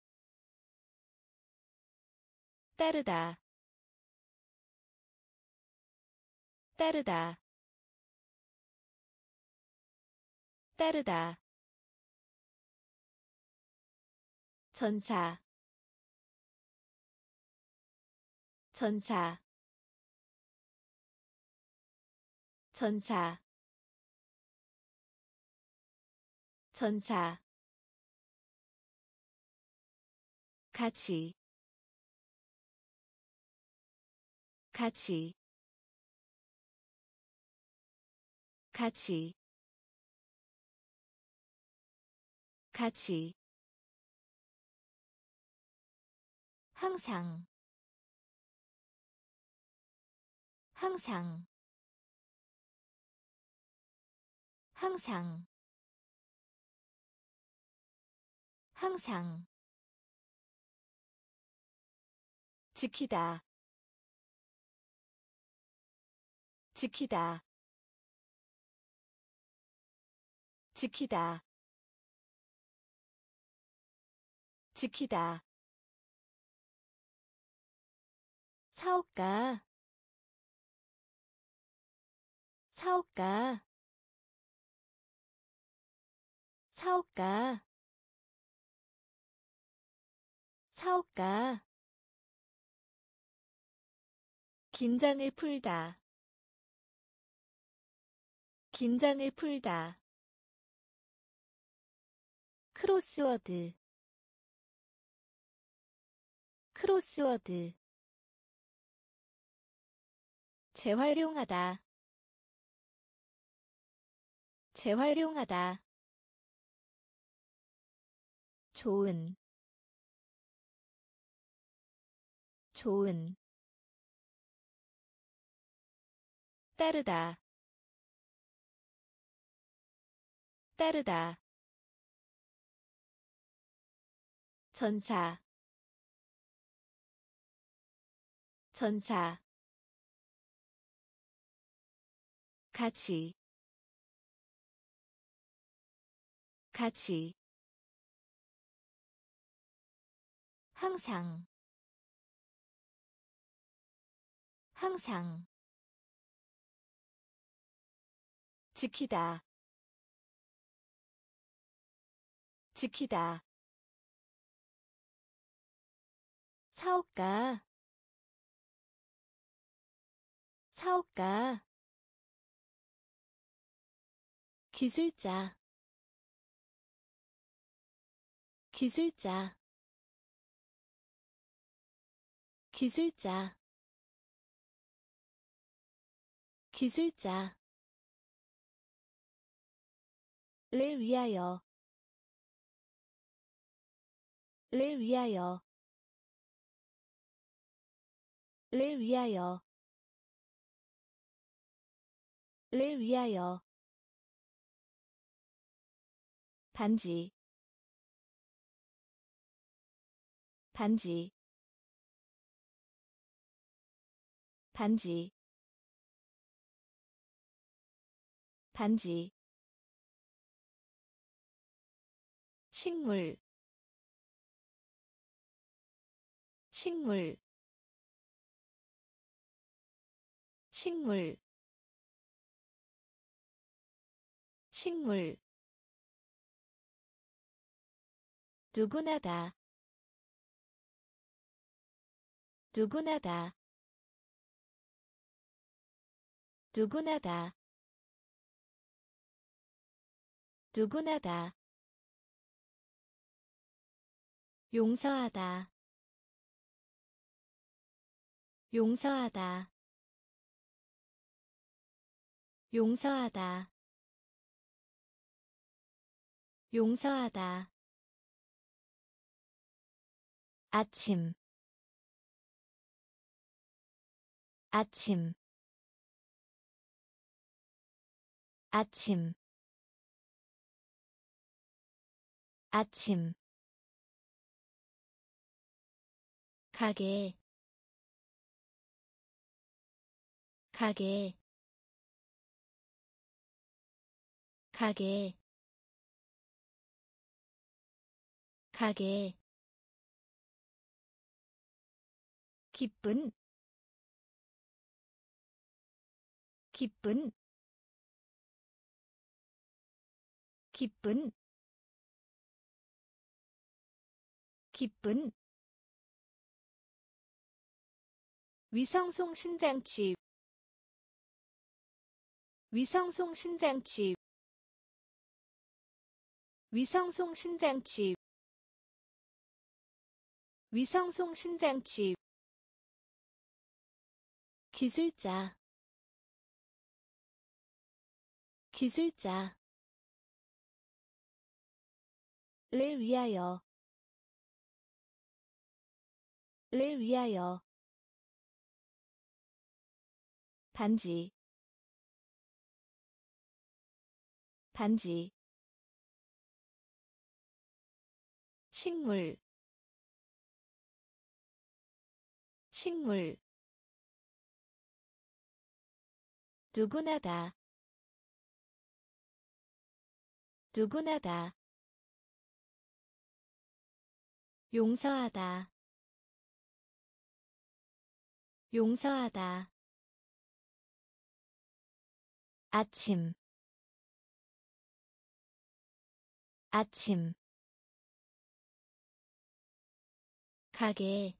따르다 따르다 따르다 전사 전사 전사 전사 같이 같이 같이 같이 항상 항상 항상 항상 지키다 지키다 지키다 지키다 사업가 사업가 사업가 사업가 긴장을 풀다 긴장을 풀다 크로스워드 크로스워드 재활용하다 재활용하다. 좋은 좋은 따르다 따르다 전사 전사 같이 같이 항상 항상 지키다 지키다 사업가 사업가 기술자 기술자 기술자 기술자 를 위하여 를 위하여 를 위하여 를 위하여 반지 반지 반지 반지 식물 식물 식물 식물 누구나다 누구나다 누구나다 누구나다 용서하다 용서하다 용서하다 용서하다 아침 아침 아침 아침 가게 가게 가게 가게 기쁜 기쁜 기쁜 기쁜 위성송 신장치 위성송 신장치 위성송 신장치 위성송 신장치 기술자 기술자 를 위하여 를 위하여 반지 반지 식물 식물 누구나다 누구나다 용서하다 용서하다 아침 아침 가게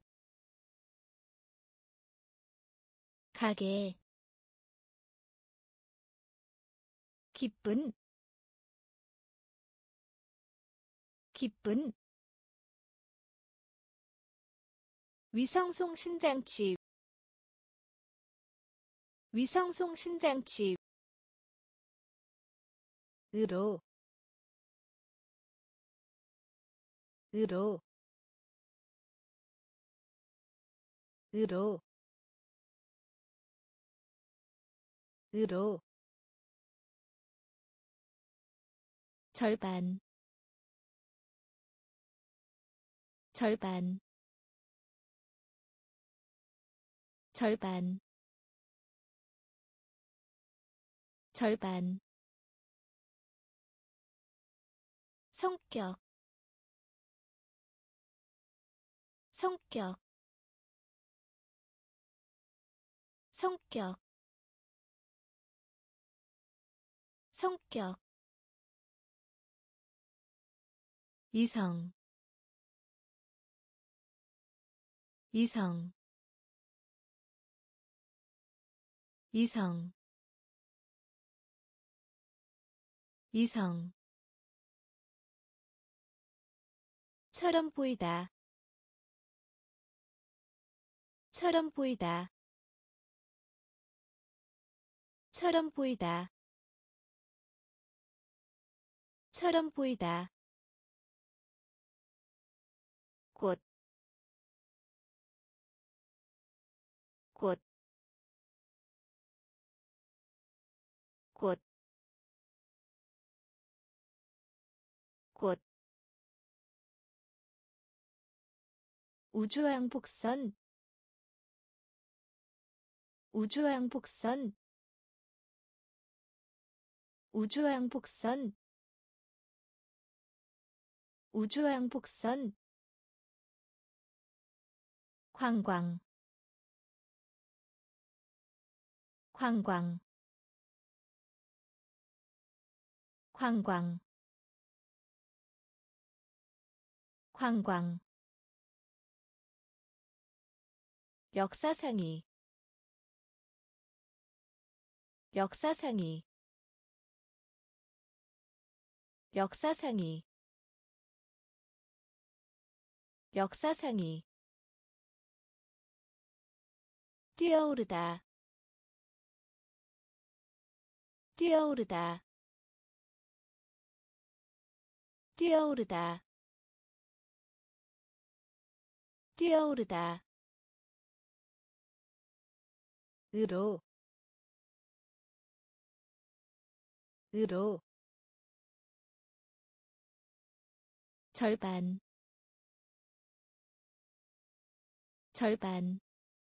가게 기쁜 기쁜 위성송 신장치 위성송 신장치 으로 으로 으로 으로 절반 절반 절반 절반 성격 성격 성격 성격 이성 이성 이성 이성 처럼 보이다 처럼 보이다 처럼 보이다 처럼 보이다 꽃, 꽃, 꽃, 꽃. 우주왕복선, 우주왕복선, 우주왕복선, 우주왕복선. 관광, 관광, 관광, 관광. 역사상이 역사상이 역사상이 역사상이 뛰어오르다 뛰어오르다 뛰어오르다 뛰어오르다 으로 으로 절반 절반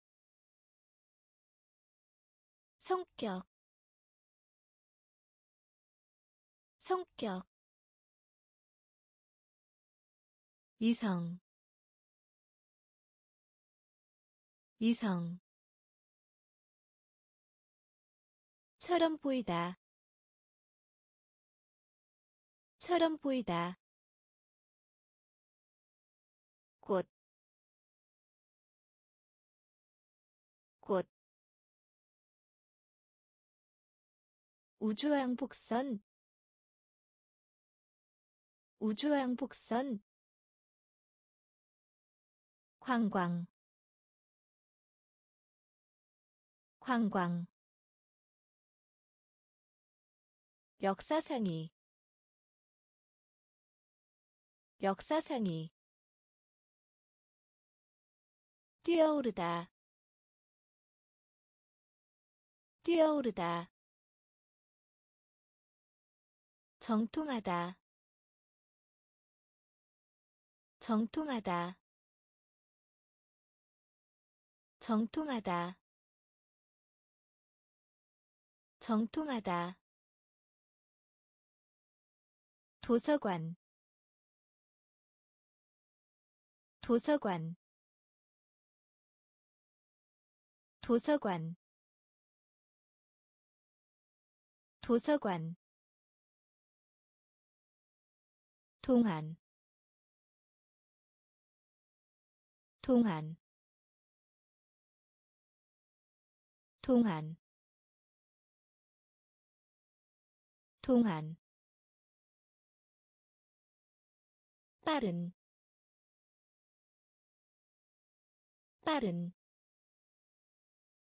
성격 성격 이성 이성 처럼 보이다 처럼 보이다 꽃, 꽃. 우주왕복선, 우주왕복선. 관광, 관광. 역사상이 역사상이 뛰어오르다 뛰어오르다 정통하다 정통하다 정통하다 정통하다 도서관 도서관 도서관 도서관 동안 동안 동안 동안 빠른 빠른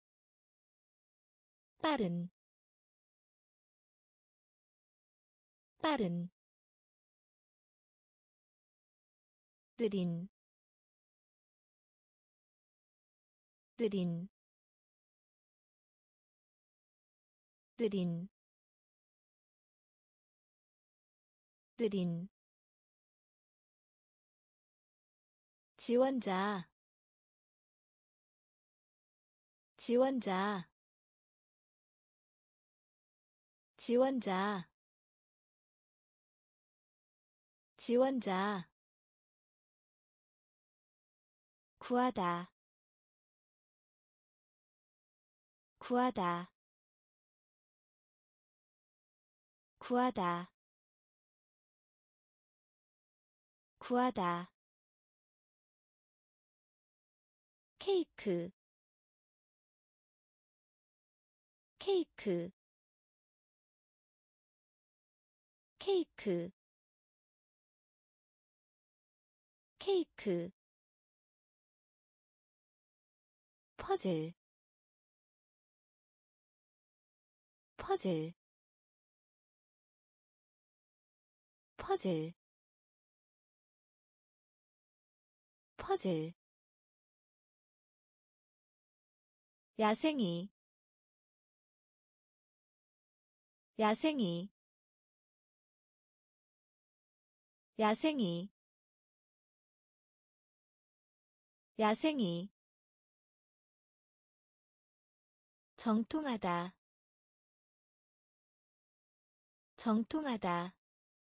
빠른 빠른 느린 느린 느린 느린 지원자 지원자 지원자 지원자 구하다 구하다 구하다 구하다 케이크 케이크 케이크 케이크 퍼즐 퍼즐 퍼즐 퍼즐 야생이 야생이 야생이 야생이 정통하다 정통하다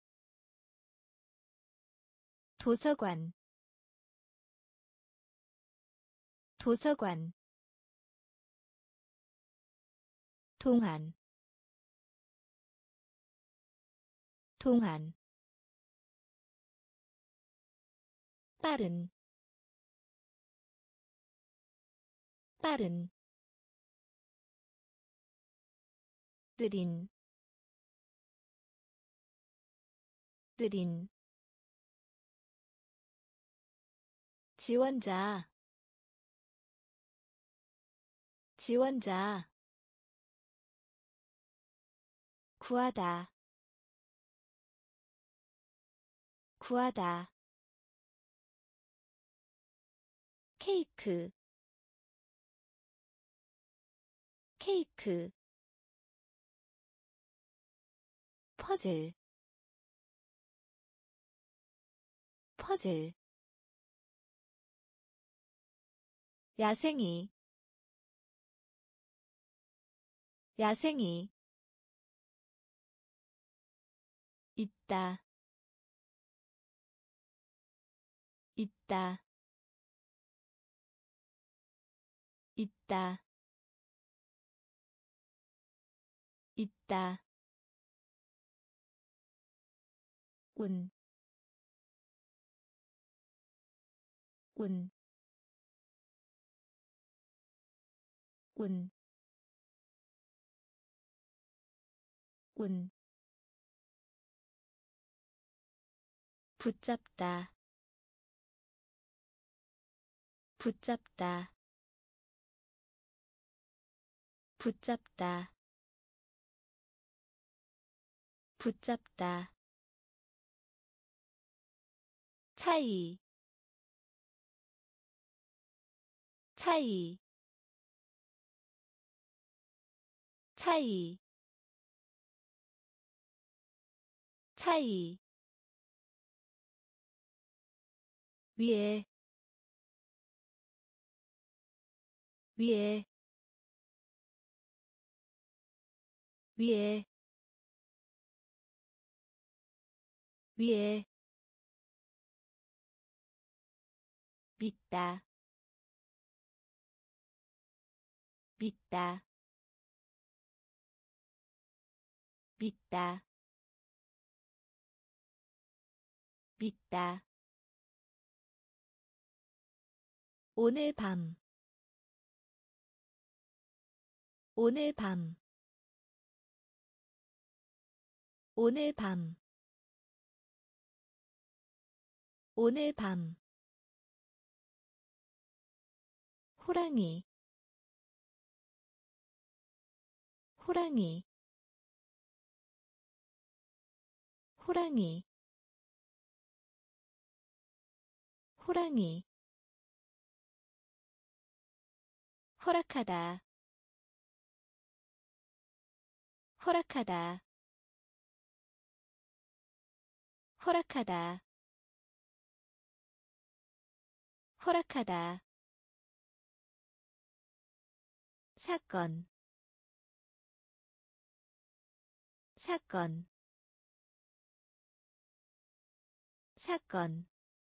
도서관 도서관 동안 동안 빠른 빠른 느린 느린 지원자 지원자 구하다 구하다 케이크 케이크 퍼즐 퍼즐 야생이 야생이 있다 있다 있다 있다 운, 운, 운, 운, 붙잡다, 붙잡다, 붙잡다, 붙잡다, 차이, 차이, 차이, 차이, 위에, 위에, 위에, 위에, 믿다, 믿다, 믿다, 믿다. 오늘 밤, 오늘 밤, 오늘 밤, 오늘 밤. 호랑이, 호랑이, 호랑이 호랑이 허락하다 허락하다 허락하다 허락하다 사건 사건 사건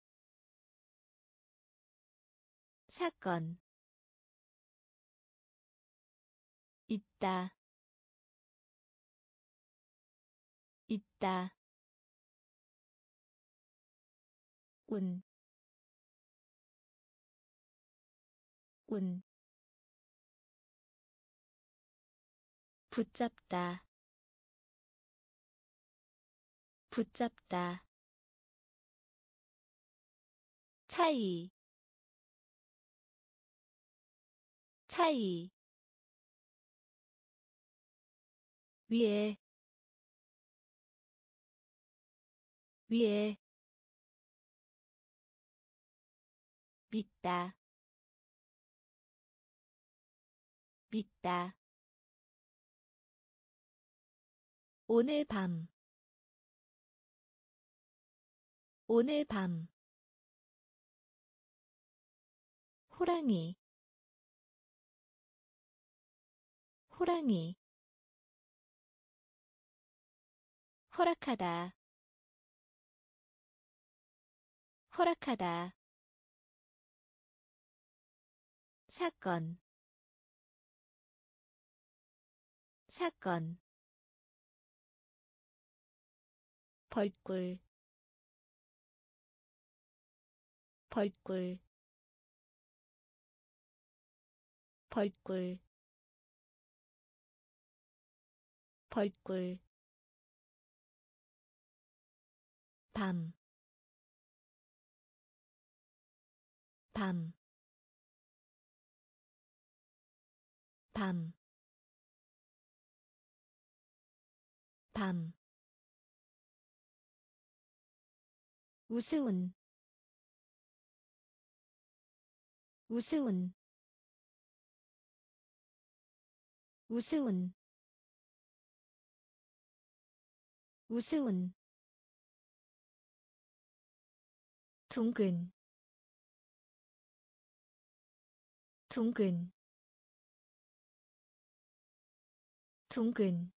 사건 있다 있다 운, 운, 붙잡다, 붙잡다, 차이, 차이, 위에, 위에, 믿다, 믿다, 오늘 밤, 오늘 밤, 호랑이, 호랑이, 허락하다, 허락하다, 사건, 사건, 벌꿀, 벌꿀, 벌꿀, 벌꿀, 밤, 밤, 밤, 밤, 우스운, 우스운, 우스운, 우스운, 둥근, 둥근, 둥근,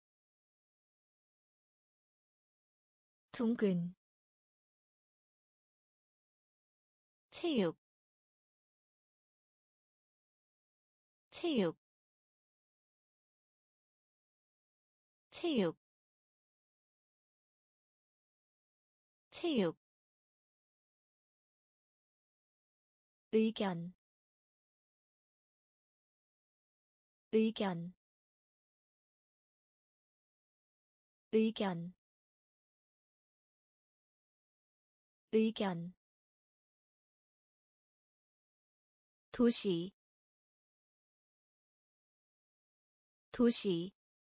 둥근, 체육, 체육, 체육, 체육, 의견, 의견, 의견, 의견, 도시, 도시,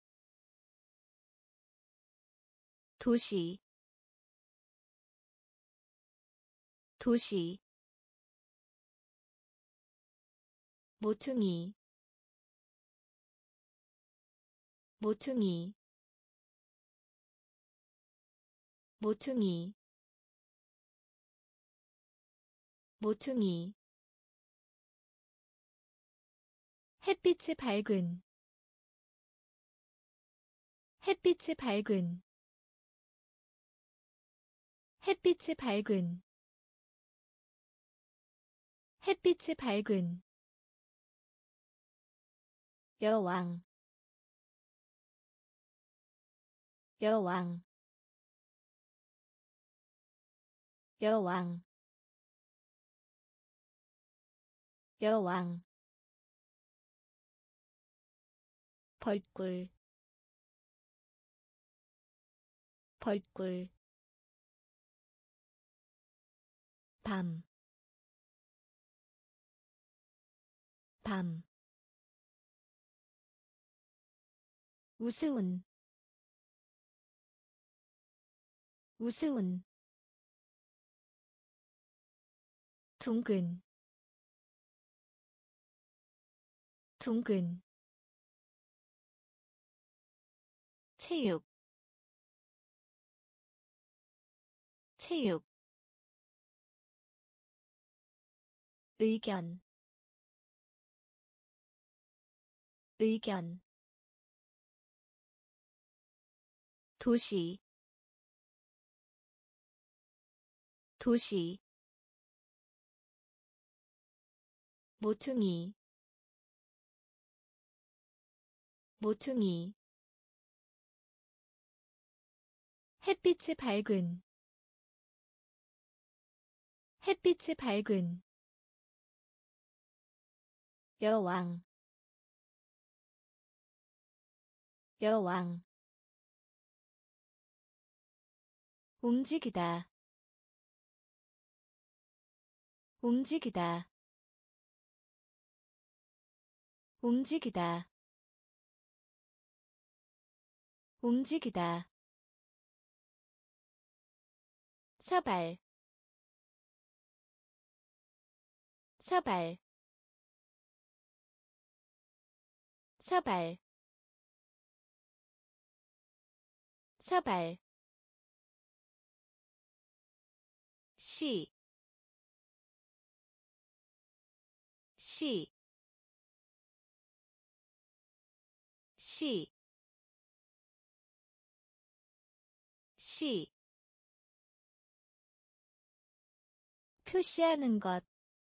도시, 도시, 모퉁이, 모퉁이, 모퉁이, 모퉁이, 햇빛이 밝은, 햇빛이 밝은, 햇빛이 밝은, 햇빛이 밝은, 여왕, 여왕, 여왕, 여왕, 벌꿀, 벌꿀, 밤, 밤, 우스운, 우스운 둥근 둥근 체육 체육 의견 의견 도시 도시 모퉁이 모퉁이 햇빛이 밝은 햇빛이 밝은 여왕 여왕 움직이다 움직이다 움직이다 움직이다 사발 사발 사발 사발 시, 시, 시, 시 표시하는 것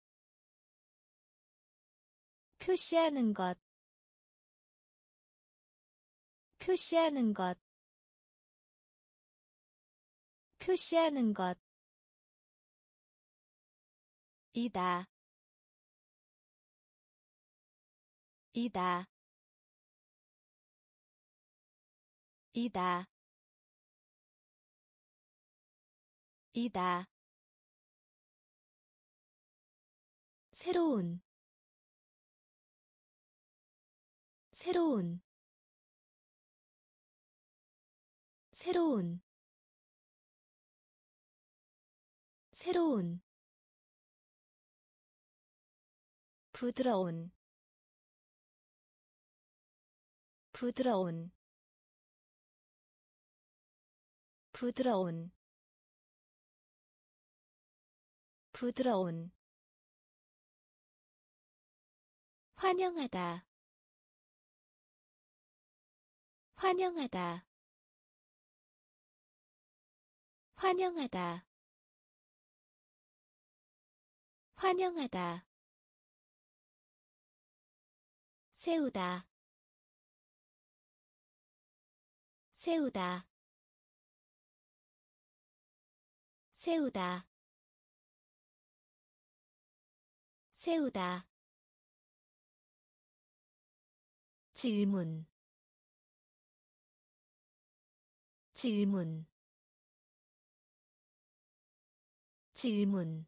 표시하는 것 표시하는 것 표시하는 것 이다 이다 이다 이다 새로운 새로운 새로운 새로운 부드러운 부드러운 부드러운 부드러운 환영하다 환영하다 환영하다 환영하다 세우다 세우다 세우다 세우다 질문 질문 질문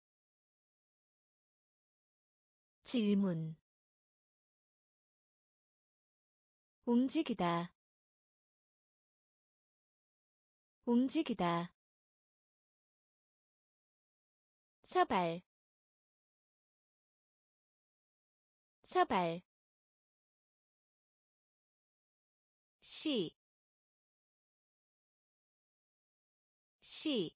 질문 움직이다 움직이다 사발 사발 시, 시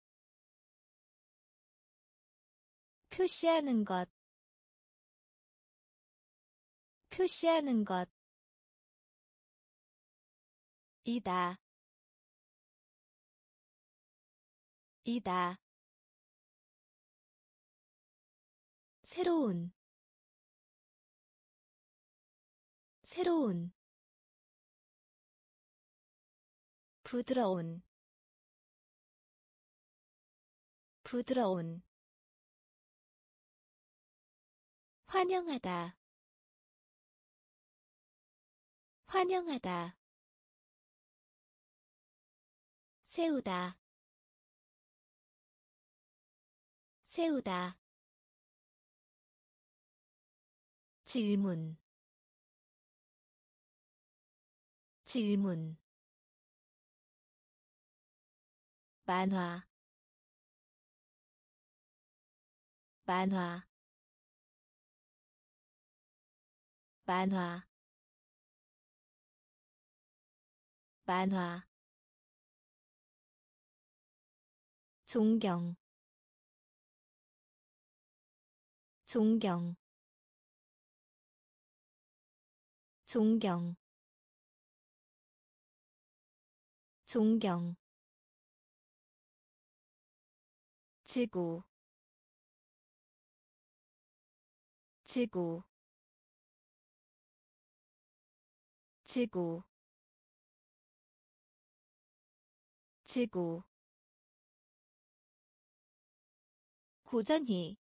표시하는 것 표시하는 것 이다 이다 새로운 새로운 부드러운 부드러운 환영하다 환영하다 세우다 세우다 질문 질문 만화 만화 만화 만화 존경 존경 존경 존경 지구 지구 지구 지구 고전히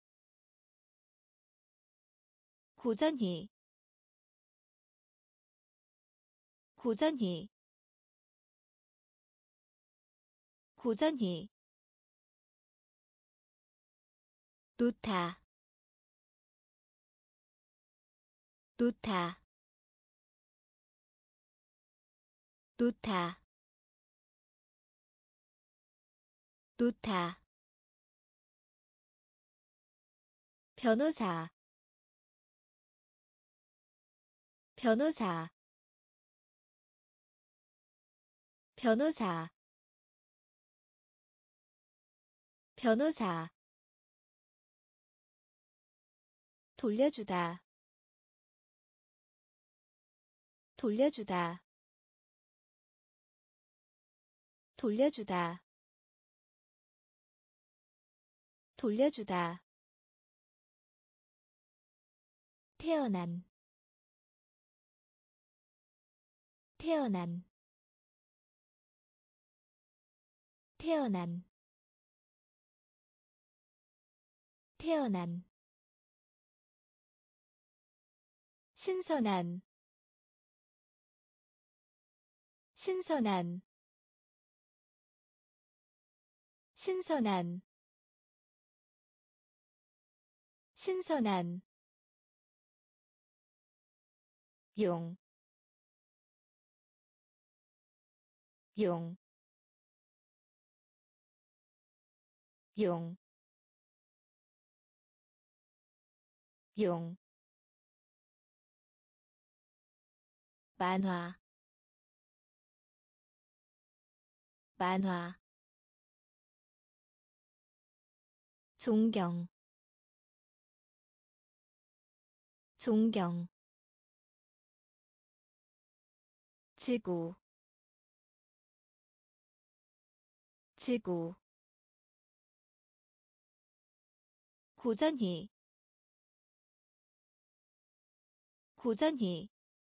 고전히 고전히 고전히 놓다 놓다 놓다 놓다 변호사 변호사 변호사 변호사 돌려주다 돌려주다 돌려주다 돌려주다 태어난 태어난 태어난 태어난 신선한 신선한 신선한 신선한 용, 용, 용, 용, 만화, 만화, 존경, 존경, 지구, 지구, 고전히, 고전히,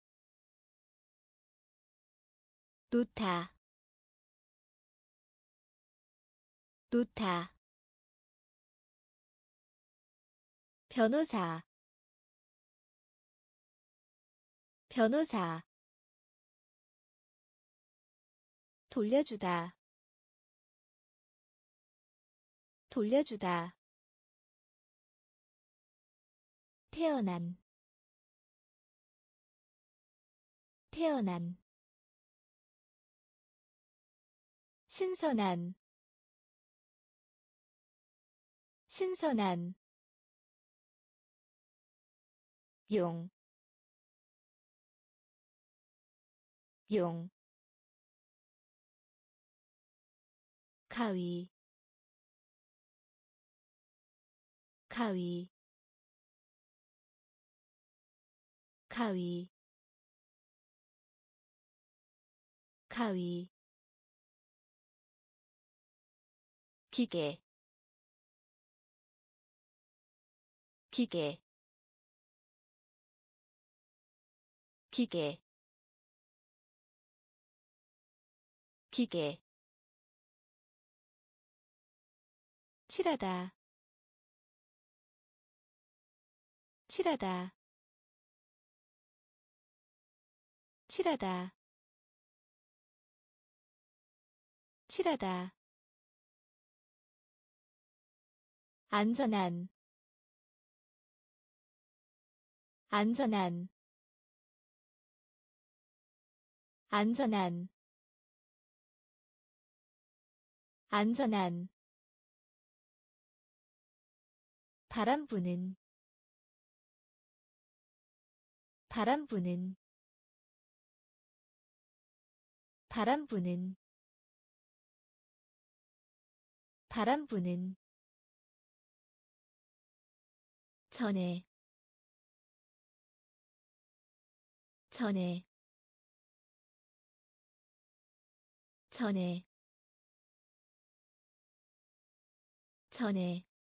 놓다, 놓다, 변호사, 변호사, 돌려주다, 돌려주다, 태어난, 태어난, 신선한, 신선한, 용, 용, 가위, 가위, 가위, 가위, 기계, 기계, 기계, 기계, 칠하다, 칠하다, 칠하다, 칠하다, 안전한, 안전한, 안전한, 안전한 바람 부는 바람 부는 바람 부는 바람 부는 전에 전에 전에 전에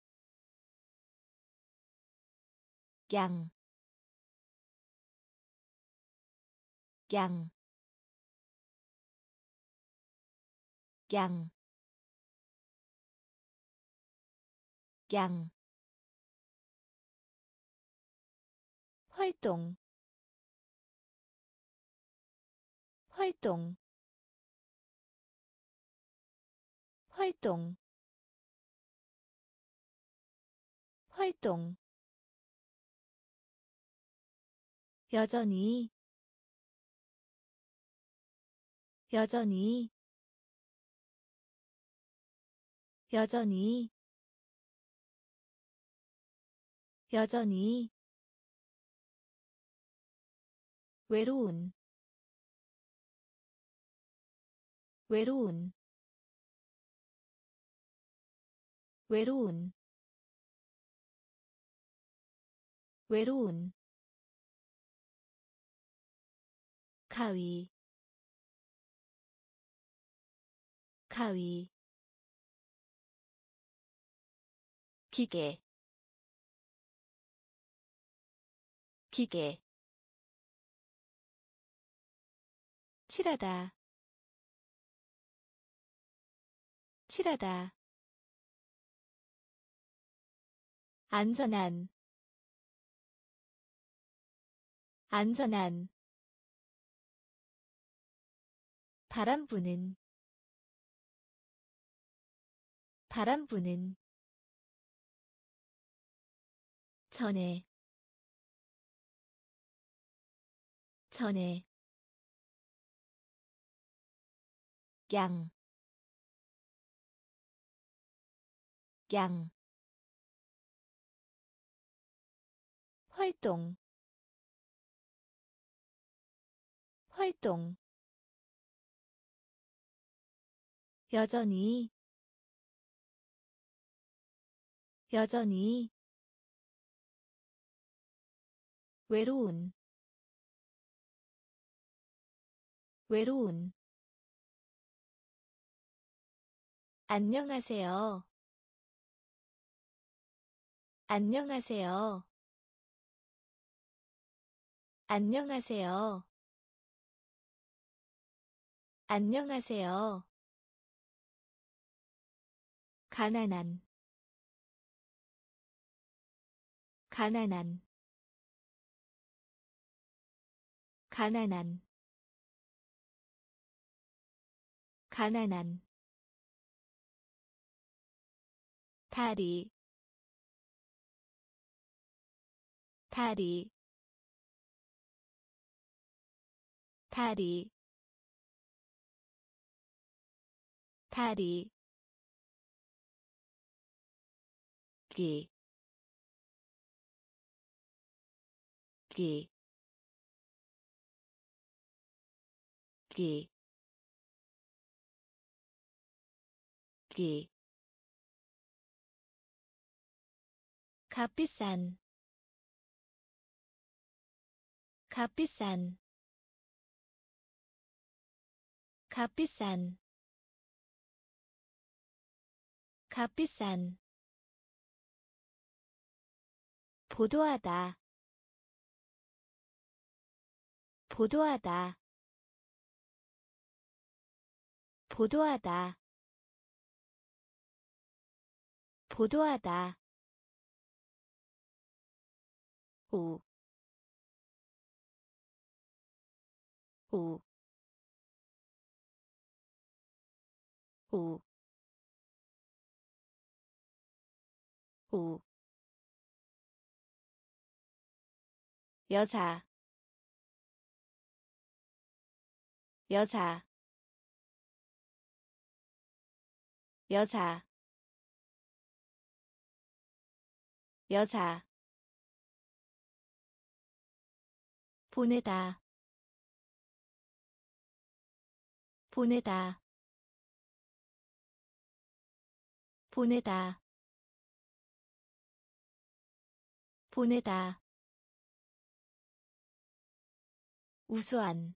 양, 양, 양, 양, 활동, 활동, 활동, 활동, 여전히, 여전히, 여전히, 여전히, 외로운, 외로운, 외로운, 외로운, 가위, 가위, 기계, 기계, 칠하다, 칠하다, 안전한, 안전한, 바람 부는, 바람 부는, 전에, 전에, 양, 양, 활동, 활동, 여전히, 여전히, 외로운, 외로운, 안녕하세요, 안녕하세요, 안녕하세요, 안녕하세요, 가난한, 가난한, 가난한, 가난한, 다리, 다리, 다리, 다리, 귀, 귀, 귀, 귀, 값비싼, 값비싼, 값비싼, 값비싼, 보도하다, 보도하다, 보도하다, 보도하다, 우, 우, 우, 우, 여사, 여사, 여사 여사 보내다 보내다 보내다 보내다 우수한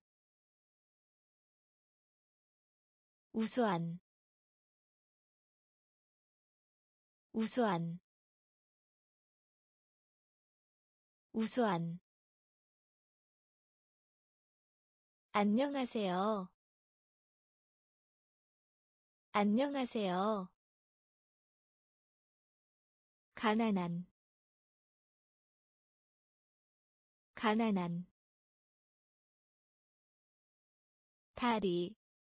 우수한 우수한 우수한 안녕하세요. 안녕하세요. 가난한 가난한 다리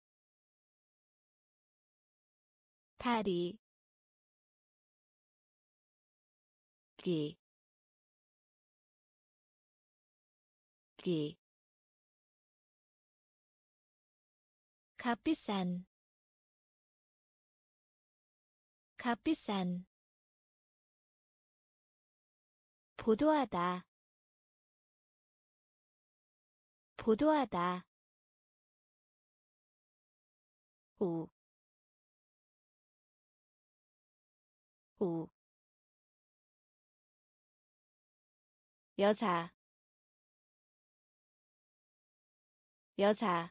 다리 귀 귀 값비싼 값비싼 보도하다 보도하다 오 오 여사 여사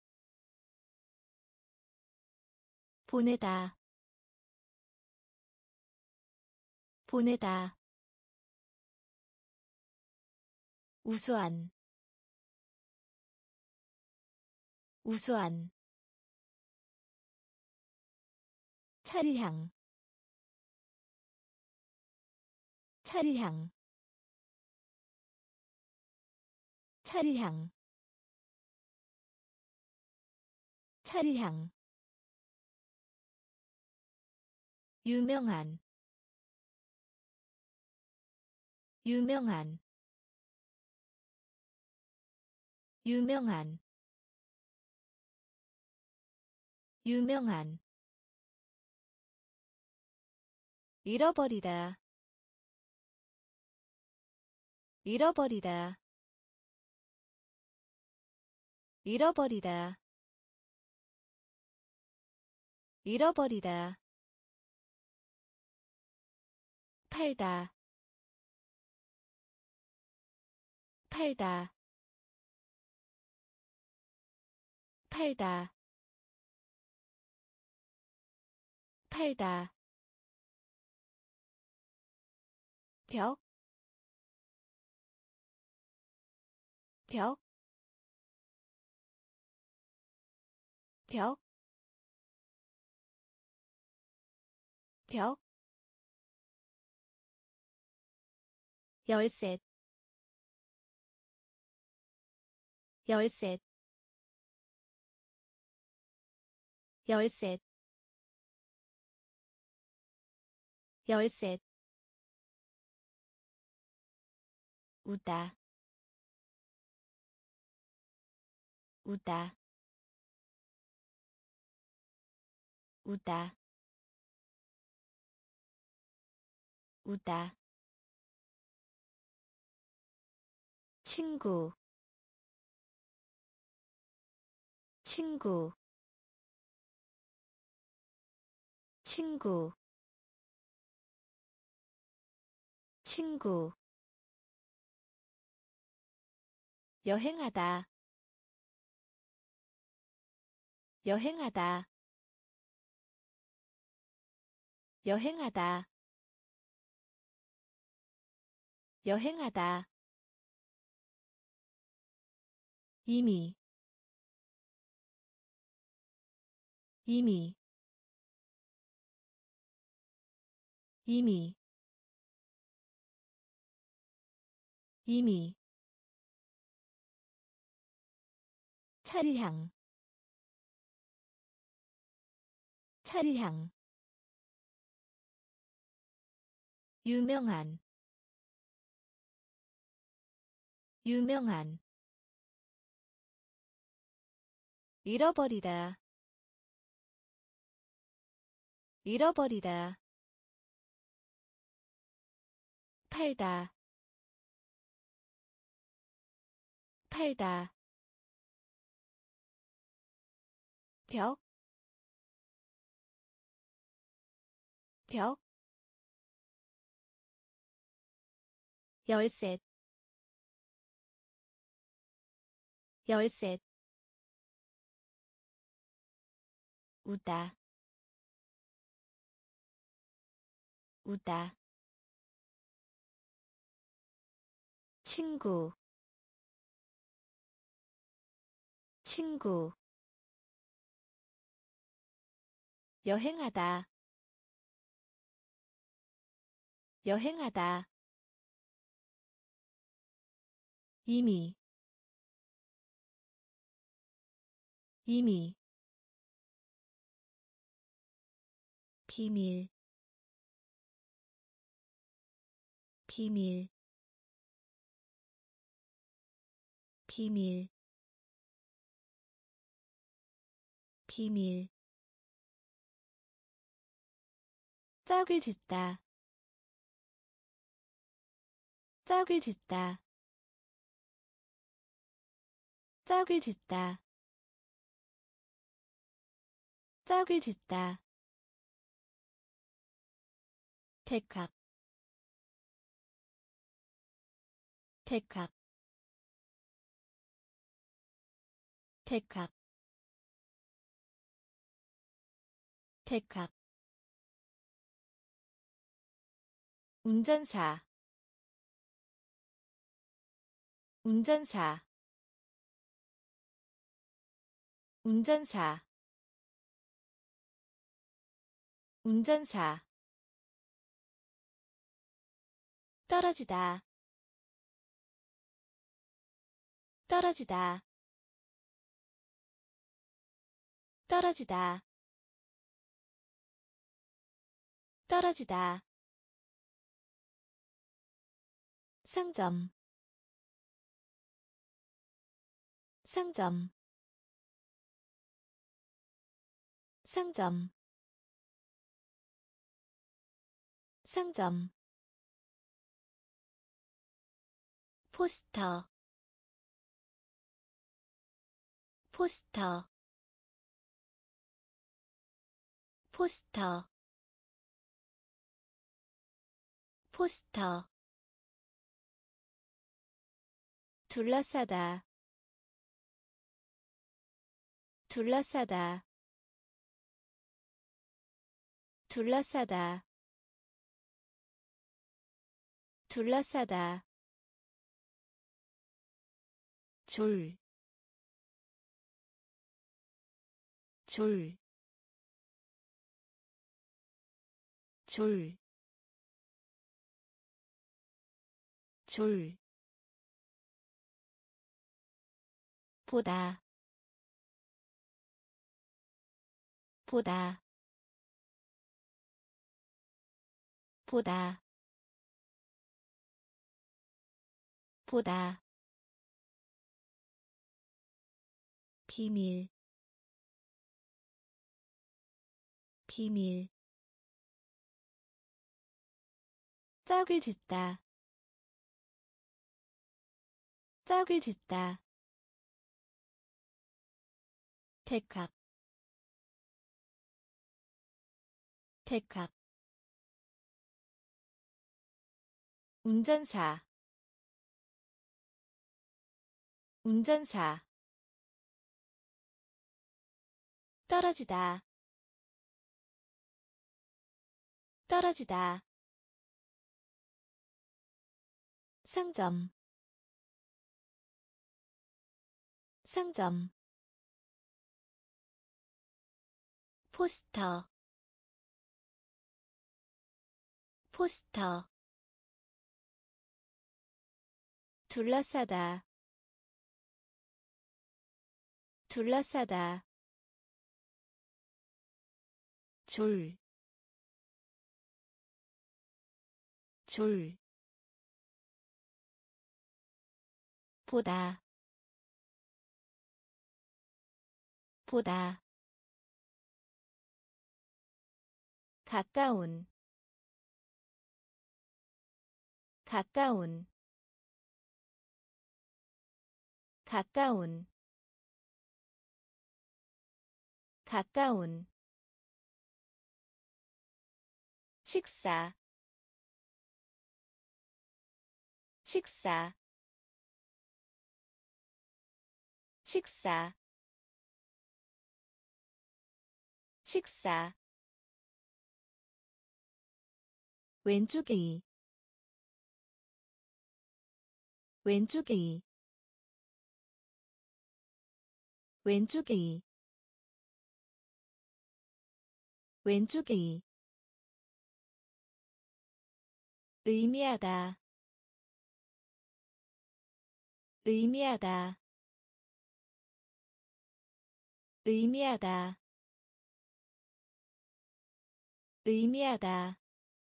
보내다 보내다 우수한 우수한 차례향 차례향 차례향 차례향 유명한 유명한 유명한 유명한 잃어버리다 잃어버리다 잃어버리다 잃어버리다 팔다 팔다 팔다 팔다 벽, 벽, 벽, 벽, 열셋, 열셋, 열셋, 열셋, 우다, 우다, 우다, 우다, 친구, 친구, 친구, 친구, 여행하다, 여행하다, 여행하다, 여행하다, 이미, 이미, 이미, 이미, 차례향, 차례향, 유명한, 유명한, 잃어버리다, 잃어버리다 팔다 팔다 벽, 벽, 열셋, 열셋, 우다, 우다, 친구, 친구, 여행하다, 여행하다, 이미, 이미, 비밀, 비밀, 비밀, 비밀, 짝을 짓다, 짝을 짓다, 짝을 짓다, 짝을 짓다, 백합, 백합, 백합, 백합, 운전사, 운전사, 운전사, 운전사, 떨어지다, 떨어지다, 떨어지다, 떨어지다, 상점, 상점, 상점, 상점, 포스터, 포스터, 포스터, 포스터, 둘러싸다, 둘러싸다, 둘러싸다, 둘러싸다, 줄, 줄, 줄, 줄, 보다, 보다, 보다, 보다, 비밀, 비밀, 짝을 짓다, 짝을 짓다, 백합, 백합, 운전사, 운전사, 떨어지다, 떨어지다, 상점, 상점, 포스터, 포스터, 둘러싸다, 둘러싸다, 줄, 줄, 보다, 보다, 가까운 가까운 가까운 가까운 식사 식사 식사 식사 왼쪽이 왼쪽이 왼쪽이 왼쪽이 의미하다 의미하다 의미하다 의미하다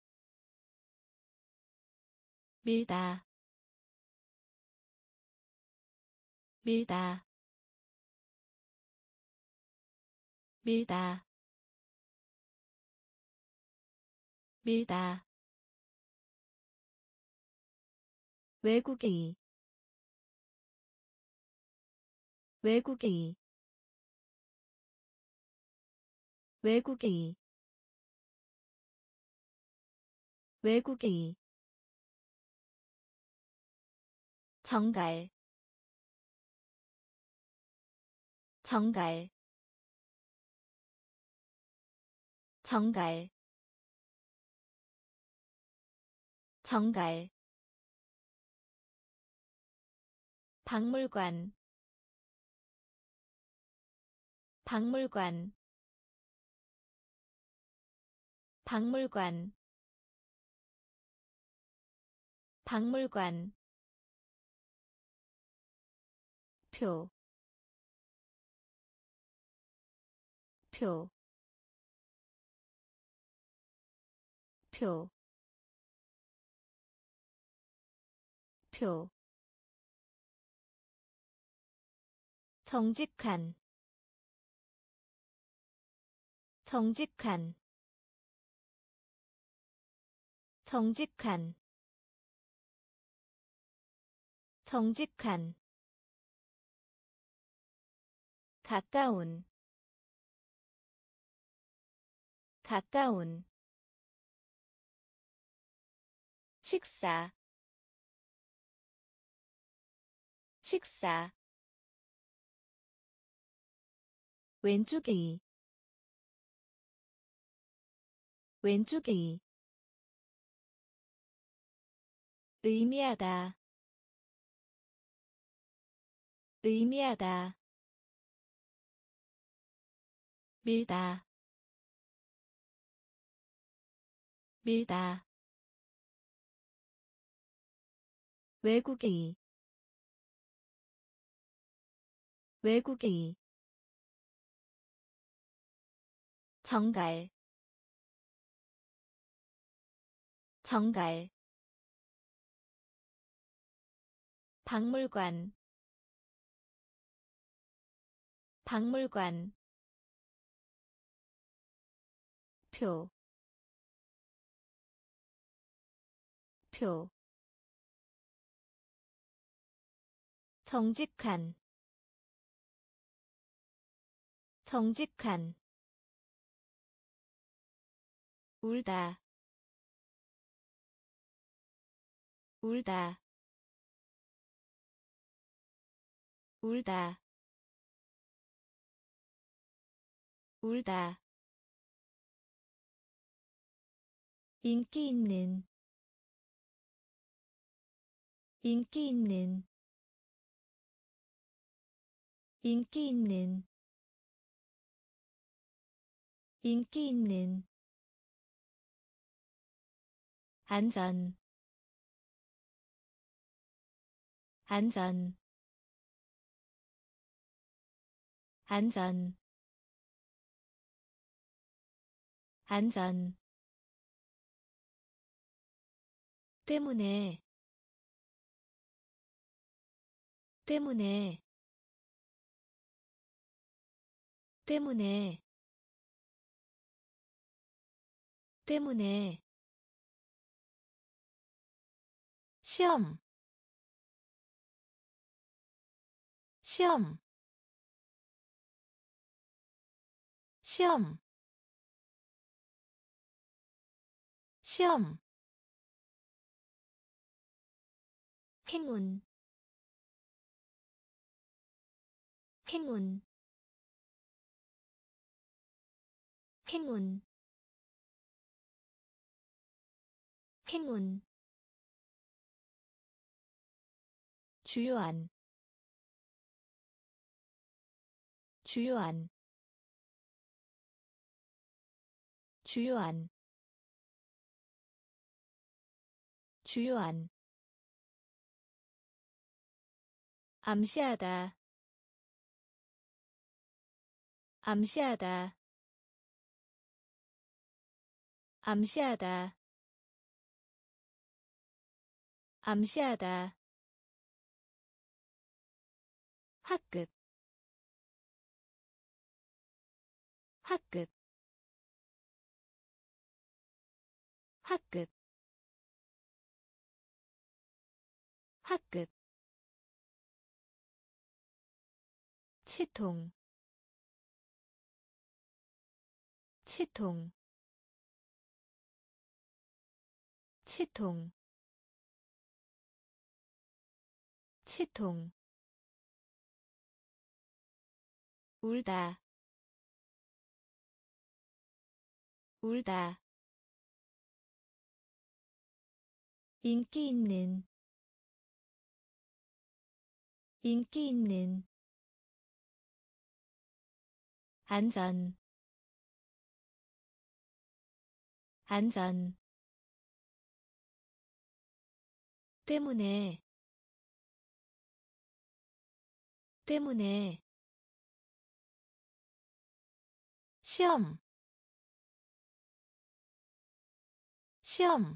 밀다 밀다 밀다 밀다 외국인 외국인 외국인 외국인 정갈 정갈 정갈 정갈 박물관 박물관 박물관 박물관 표, 표, 표, 표. 정직한, 정직한, 정직한, 정직한. 가까운, 가까운. 식사, 식사. 왼쪽이, 왼쪽이. 의미하다, 의미하다. 밀다, 밀다. 외국인, 외국인. 정갈, 정갈. 박물관, 박물관. 표, 표. 정직한, 정직한. 울다, 울다, 울다, 울다. 인기 있는, 인기 있는, 인기 있는, 인기 있는. 안전, 안전, 안전, 안전. 때문에, 때문에, 때문에, 때문에 시험 시험 시험 시험 행운 행운 행운 행운 주요한 주요한 주요한 주요한 암시하다 암시하다 암시하다 암시하다 학급 학급 학급 학급 치통 치통 치통 치통 울다 울다 인기 있는 인기 있는 안전 안전 때문에 때문에 시험 시험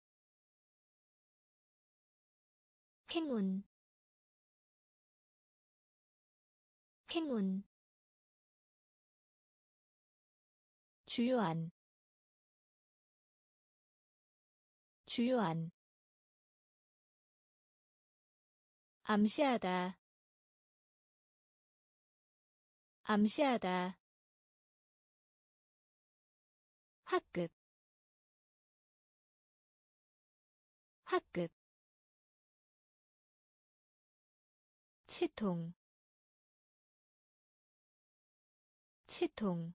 행운 행운 주요한 주요한 암시하다 암시하다 학급 학급 치통 치통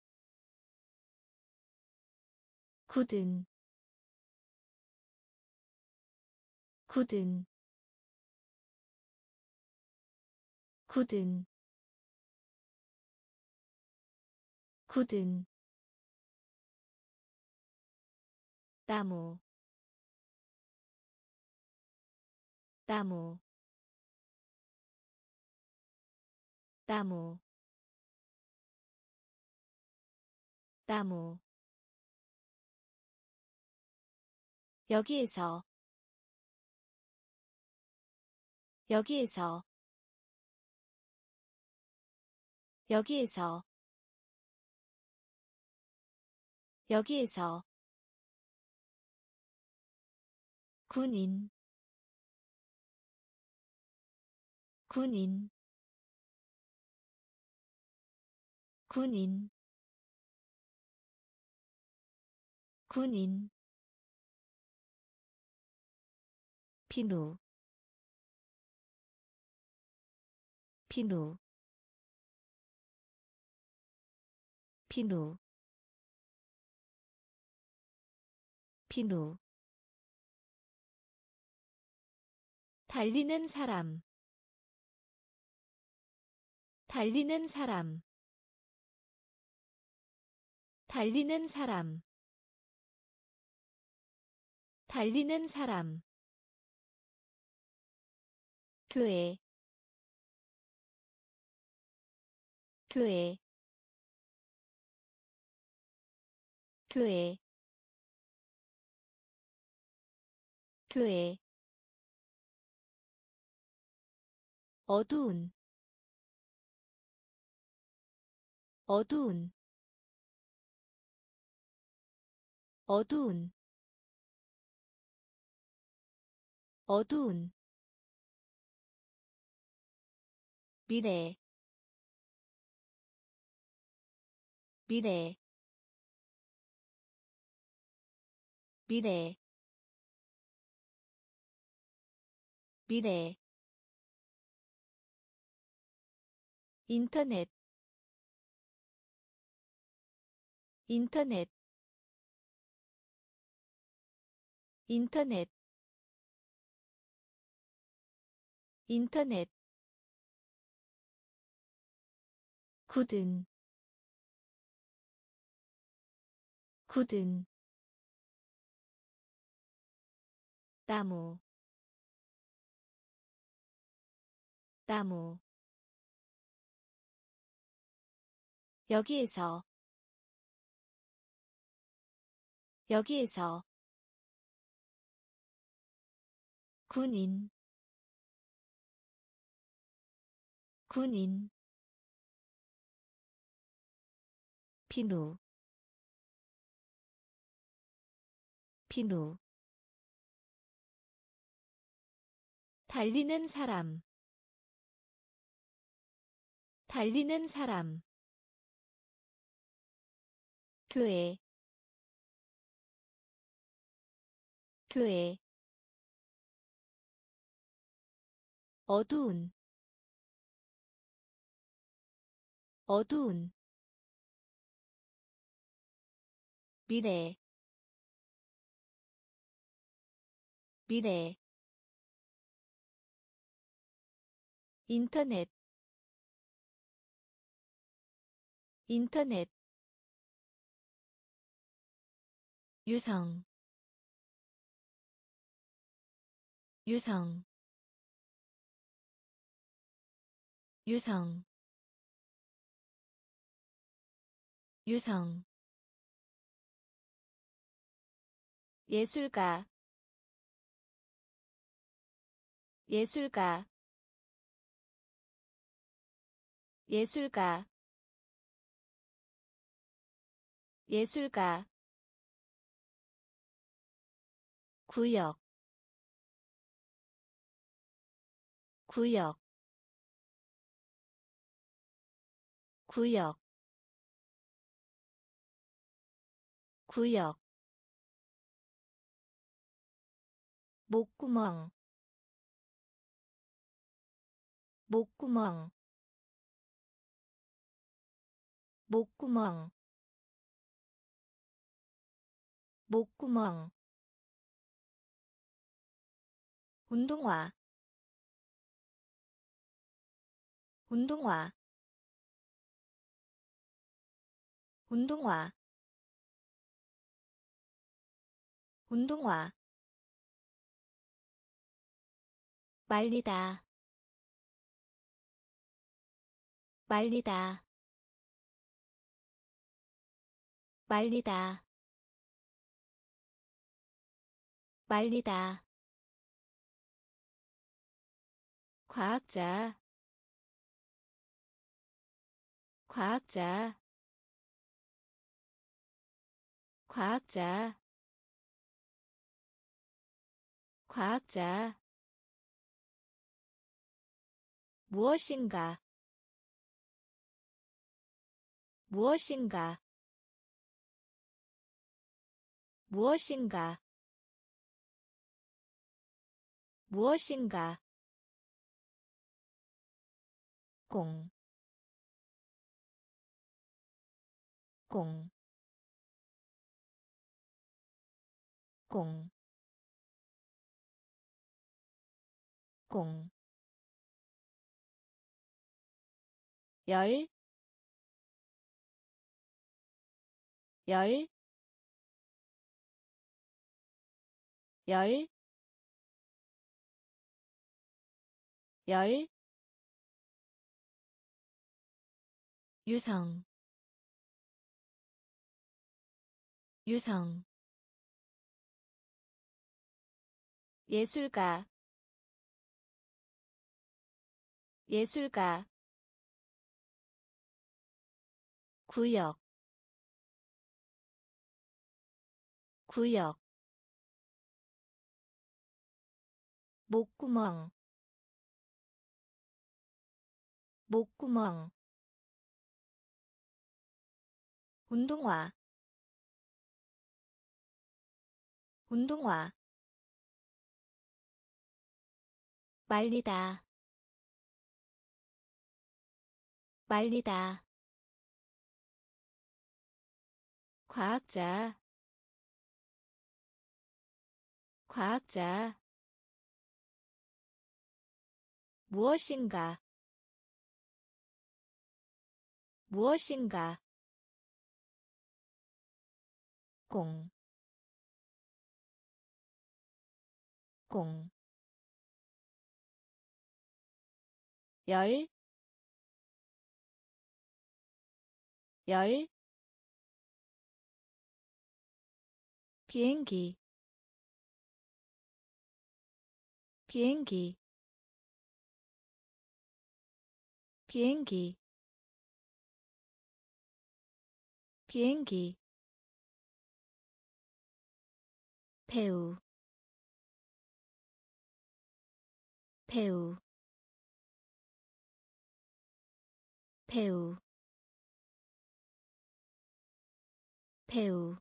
굳은 굳은 굳은 굳은 나무 나무 나무 나무 여기에서 여기에서 여기에서 여기에서 군인 군인 군인 군인 비누 비누 비누 비누 달리는 사람 달리는 사람 달리는 사람 달리는 사람 교회 교회 교회 교회 어두운 어두운 어두운 어두운 미래 미래 미래 미래 인터넷 인터넷 인터넷 인터넷 굳은 굳은 나무 나무 여기에서 여기에서 군인 군인 비누 비누 달리는 사람 달리는 사람 교회 교회 어두운 어두운 미래 미래 인터넷 인터넷 유성 유성 유성 유성 예술가 예술가 예술가 예술가 구역 구역 구역 구역 목구멍 목구멍 목구멍 목구멍 운동화 운동화 운동화 운동화 말리다 말리다 말리다 말리다 과학자 과학자 과학자 과학자 무엇인가 무엇인가 무엇인가 무엇인가 공, 공, 공, 공, 열, 열, 열, 열, 유성, 유성, 예술가, 예술가, 구역, 구역 목구멍 목구멍 운동화 운동화 말리다 말리다 과학자 과학자 무엇인가 무엇인가 공, 공, 열, 열, 비행기, 비행기, 비행기, 비행기, 배우, 배우, 배우, 배우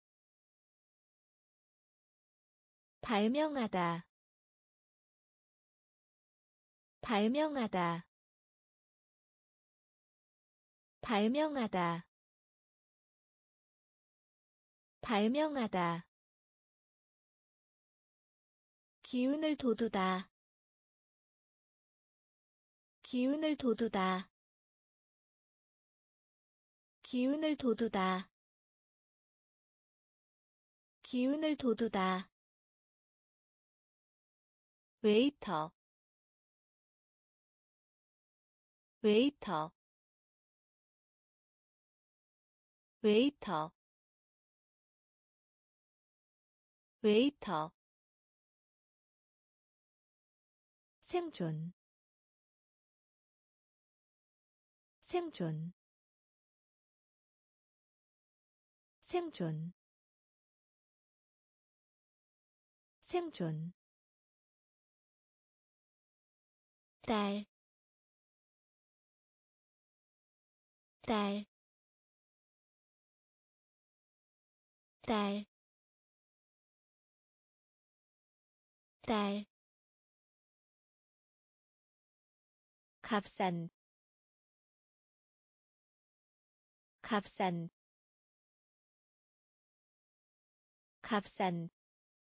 발명하다 발명하다 발명하다 발명하다 기운을 돋우다 기운을 돋우다 기운을 돋우다 기운을 돋우다 웨이터 웨이터 웨이터 웨이터 생존 생존 생존 생존 딸, 딸, 딸, 딸, 값싼, 값싼, 값싼,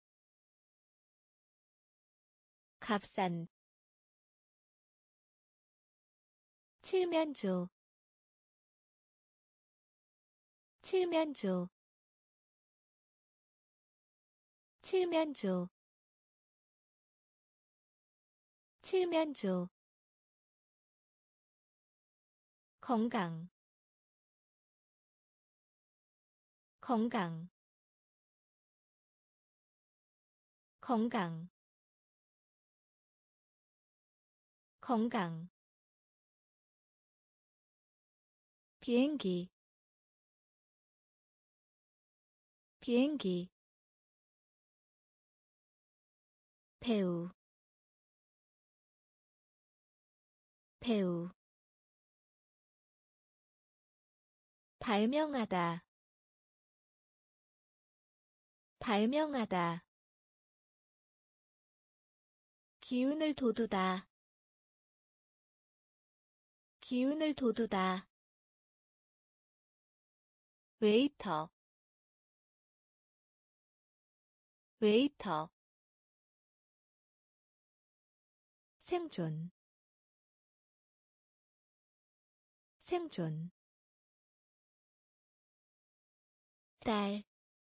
값싼 칠면조 칠면조 칠면조 칠면조 건강 건강 건강 건강 비행기 비행기 배우 배우 발명하다 발명하다 기운을 돋우다 기운을 돋우다 웨이터 웨이터 생존 생존 딸,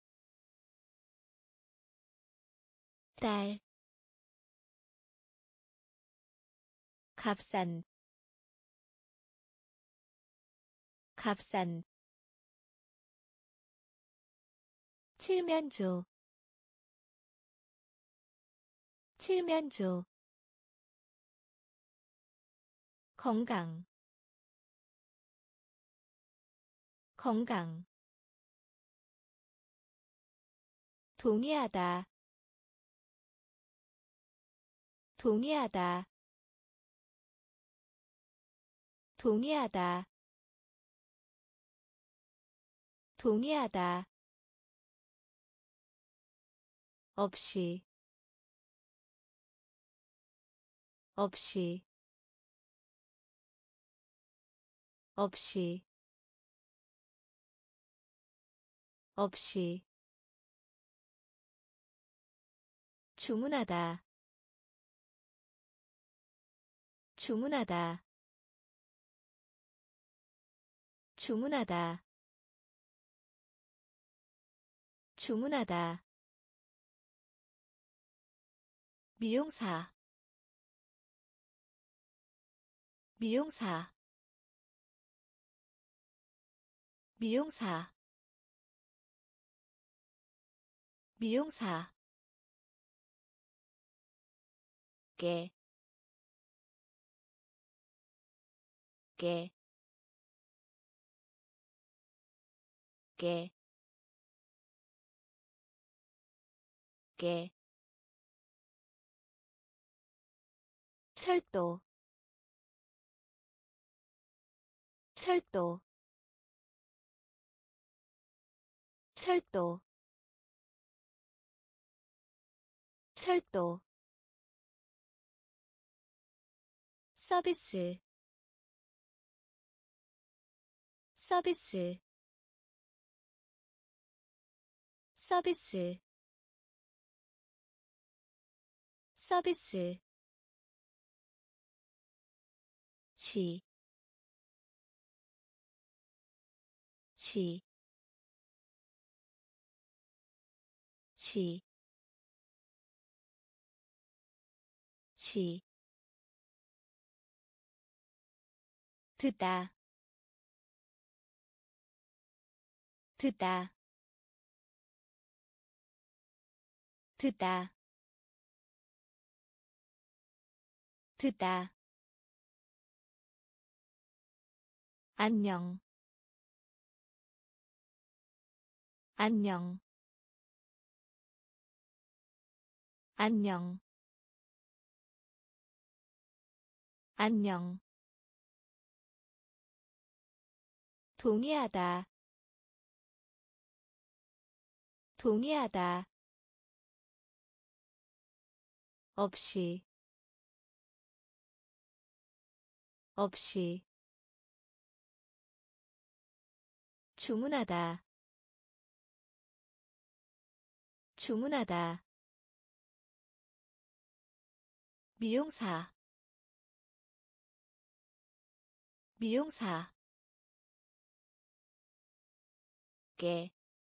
딸, 값싼, 값싼 칠면조 칠면조 건강 건강 동의하다 동의하다 동의하다 동의하다 없이 없이 없이 없이 주문하다 주문하다 주문하다 주문하다 미용사 미용사 미용사 미용사 깨, 깨, 깨, 깨, 철도, 철도, 철도, 철도, 서비스, 서비스, 서비스, 서비스, 시, 시, 시, 시, 듣다, 듣다, 듣다, 듣다, 안녕, 안녕, 안녕, 안녕, 동의하다, 동의하다, 없이, 없이, 주문하다, 주문하다, 미용사, 미용사, 깨,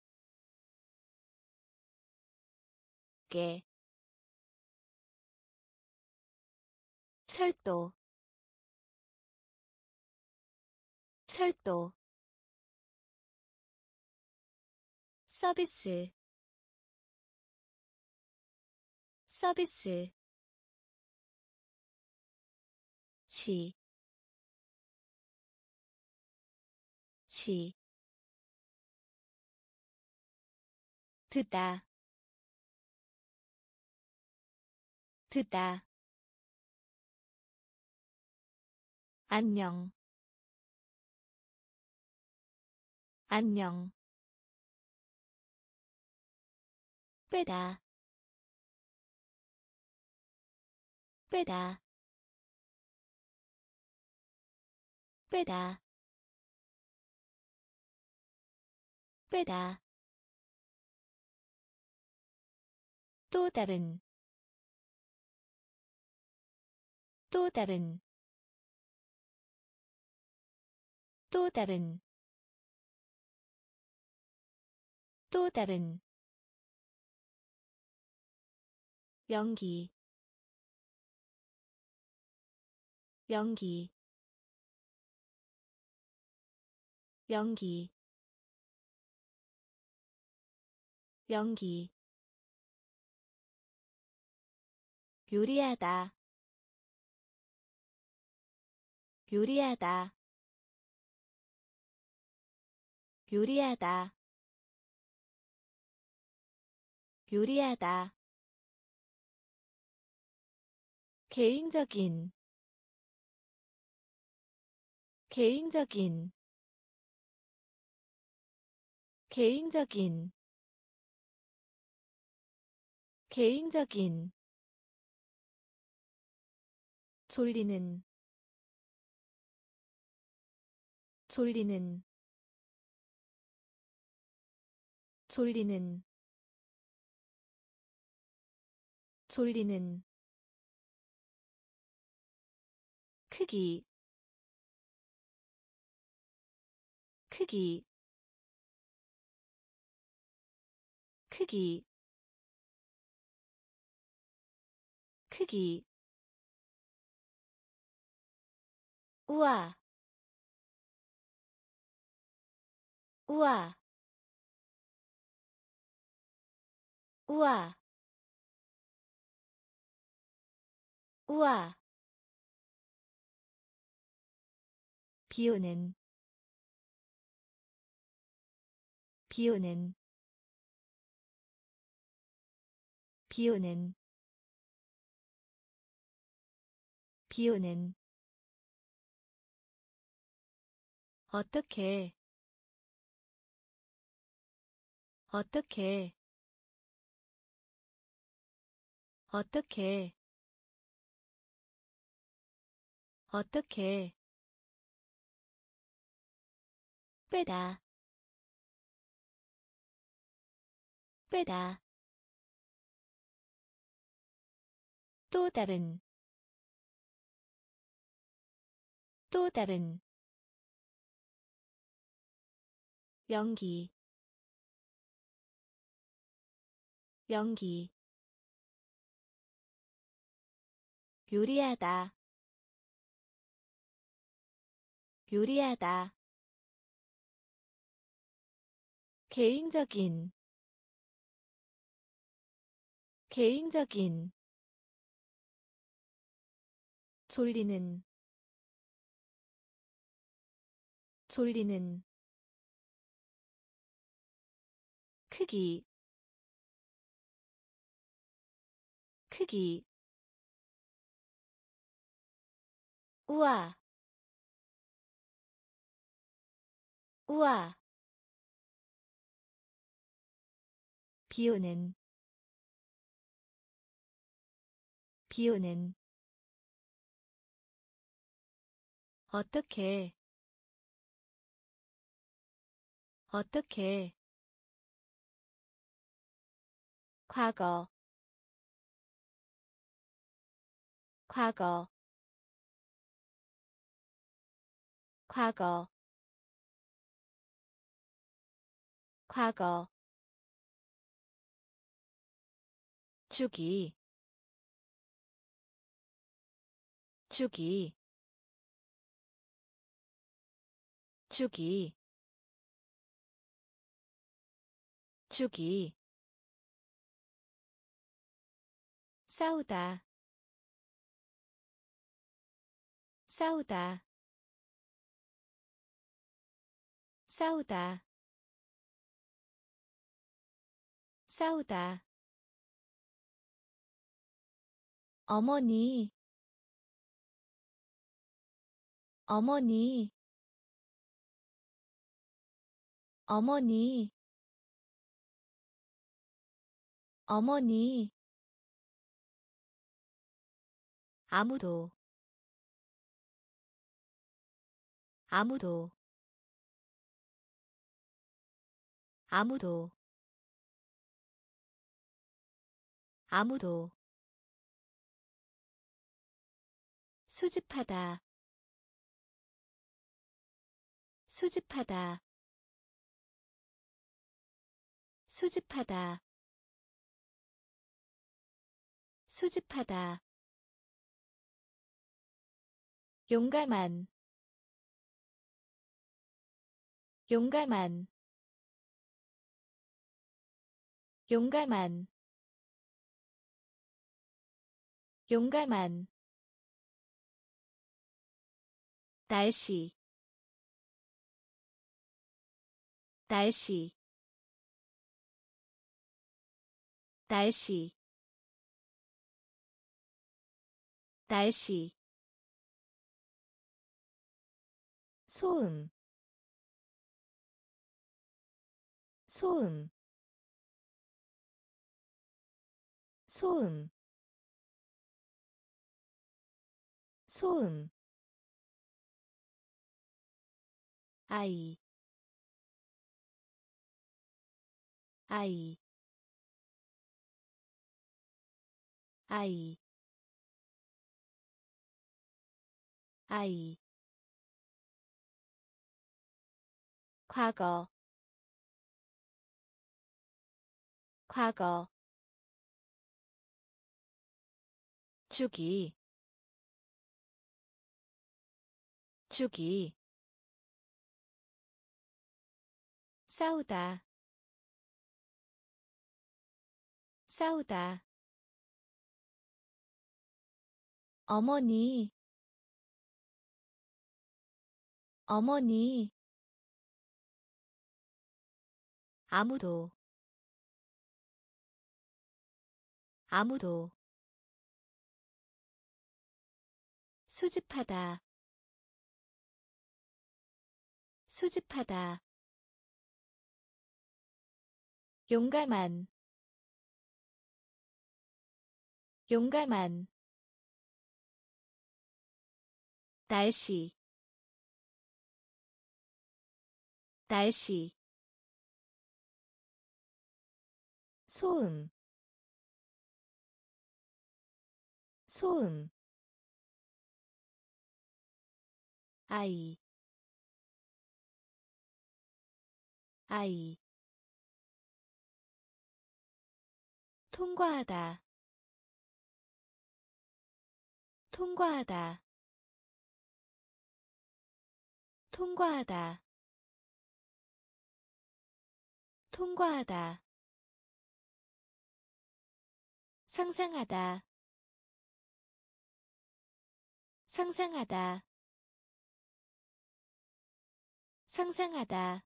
깨, 철도, 철도, 서비스, 서비스, 시, 시, 듣다, 듣다, 안녕, 안녕, 빼다, 빼다, 빼다, 빼다, 또 다른, 또 다른, 또 다른, 또 다른, 연기, 연기, 연기, 연기, 요리하다, 요리하다, 요리하다, 요리하다 개인적인 개인적인 개인적인 개인적인 졸리는 졸리는 졸리는 졸리는 크기 크기 크기 크기 우와 우와 우와 우와 비오는 비오는 비오는 비오는 어떻게 어떻게 어떻게 어떻게 빼다 빼다 또 다른 또 다른 연기 연기 요리하다 요리하다 개인적인 개인적인 졸리는 졸리는 크기 크기 우와 우와 비오는 비오는 어떻게 어떻게 과거 과거 과거 과거 주기 주기 주기 주기 싸우다 싸우다 싸우다 싸우다 어머니 어머니 어머니 어머니 아무도 아무도 아무도 아무도 수집하다 수집하다 수집하다 수집하다 용감한 용감한 용감한 용감한 날씨 날씨 날씨 날씨 소음 소음 소음 소음 아이 아이 아이 아이 과거 과거 주기 주기 싸우다 싸우다 어머니 어머니 아무도 아무도 수집하다 수집하다 용감한 용감한 날씨 날씨 소음 소음 아이 아이 통과하다 통과하다 통과하다 통과하다 상상하다 상상하다 상상하다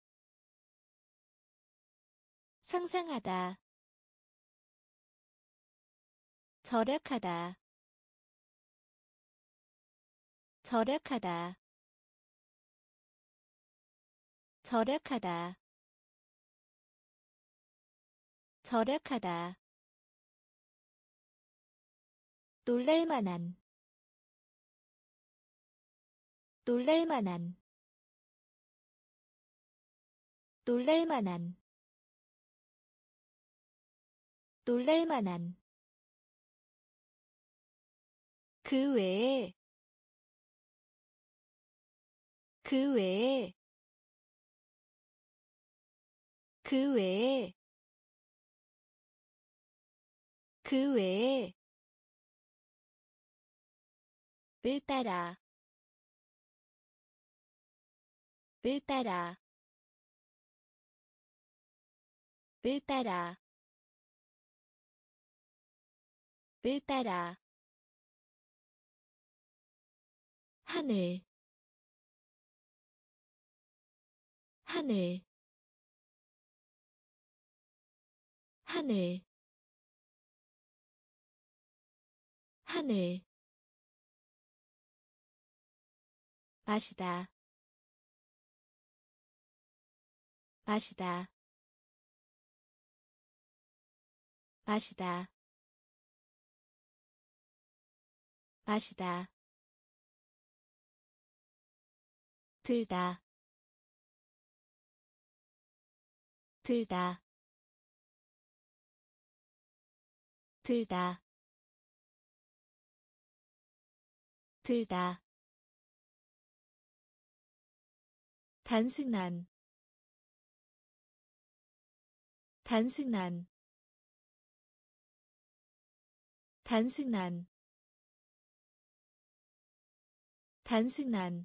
상상하다 절약하다 절약하다 절약하다 절약하다 놀랄만한 놀랄만한 놀랄만한 놀랄만한 그 외에 그 외에 그 외에 그 외에 을 따라 을 따라 을 따라 을 따라 하늘 하늘 하늘 하늘 마시다 마시다 마시다 마시다 들다 들다 들다 들다 단순한 단순한 단순한 단순한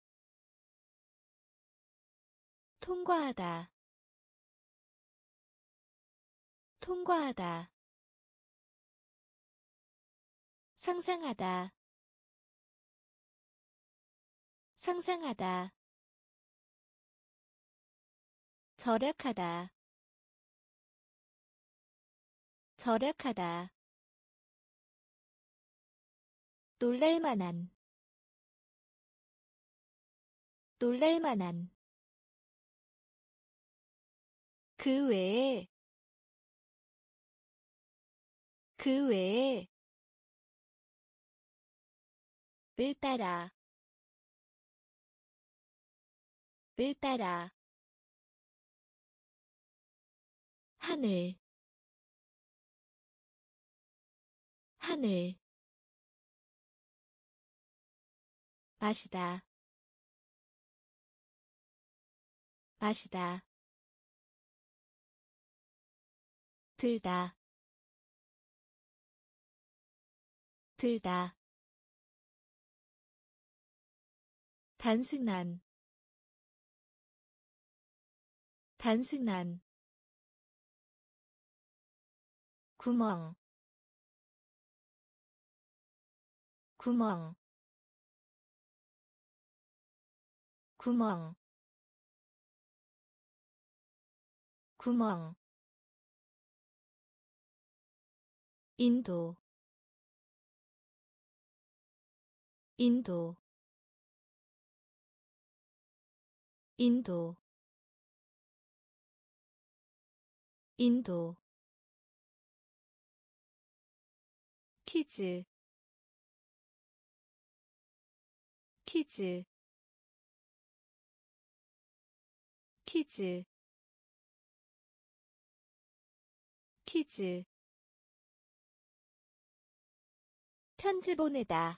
통과하다 통과하다 상상하다 상상하다 절약하다 절약하다. 놀랄만한. 놀랄만한. 그 외에. 그 외에. 을 따라. 을 따라. 하늘. 하늘. 마시다. 마시다. 들다. 들다. 단순한. 단순한. 구멍. 구멍. 구멍. 구멍. 인도. 인도. 인도. 인도. 퀴즈. 퀴즈. 퀴즈. 퀴즈. 편지 보내다.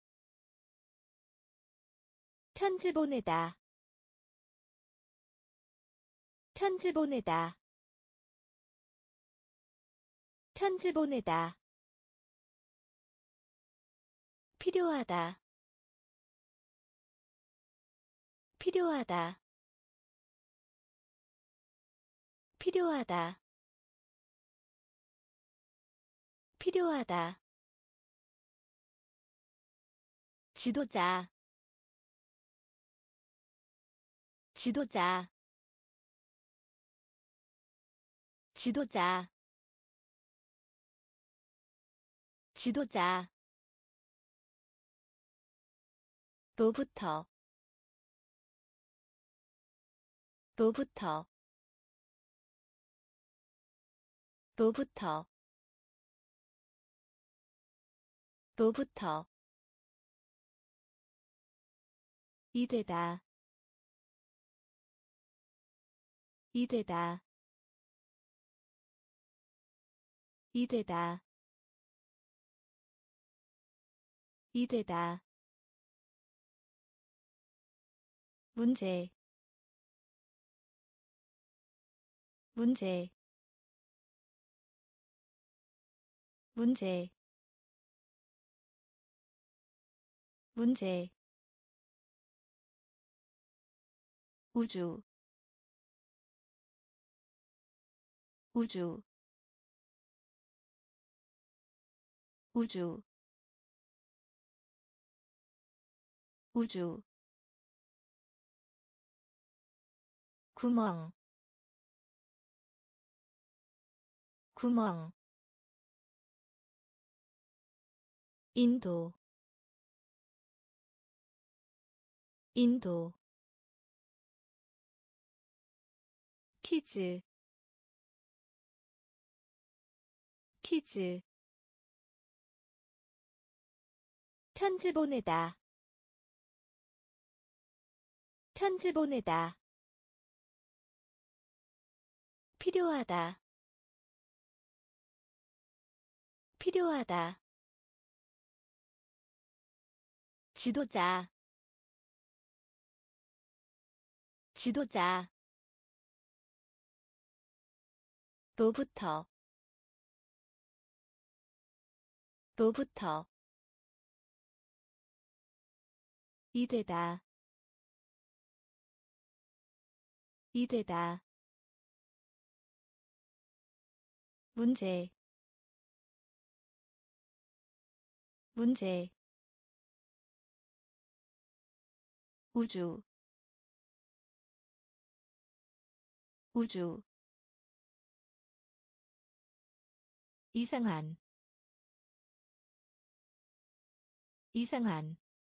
편지 보내다. 편지 보내다. 편지 보내다. 필요하다. 필요하다. 필요하다. 필요하다. 지도자. 지도자. 지도자. 지도자. 로부터. 로부터. 로부터. 로부터. 이되다. 이되다. 이되다. 이되다. 문제. 문제. 문제. 문제. 우주. 우주. 우주. 우주. 구멍. 구멍. 인도. 인도. 퀴즈. 퀴즈. 편지 보내다. 편지 보내다. 필요하다. 필요하다. 지도자. 지도자. 로부터. 로부터. 이되다. 이되다. 문제. 문제. 우주. 우주. 이상한 이상한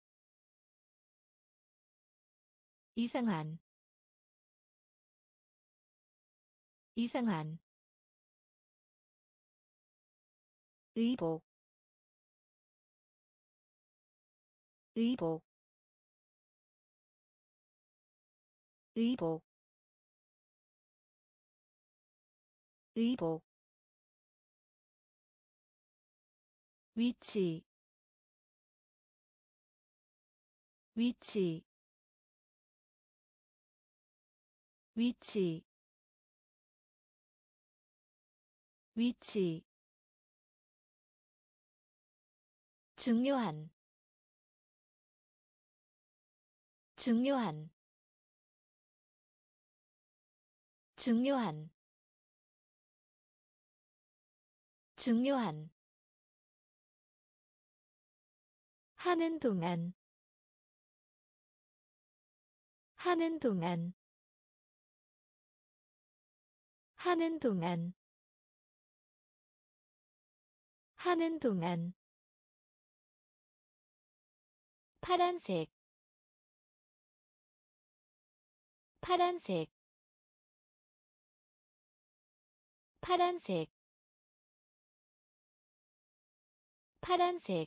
이상한 이상한 의복 의복 의복 의복 위치 위치 위치 위치 중요한 중요한 중요한 중요한 하는 동안 하는 동안 하는 동안 하는 동안 파란색 파란색 파란색 파란색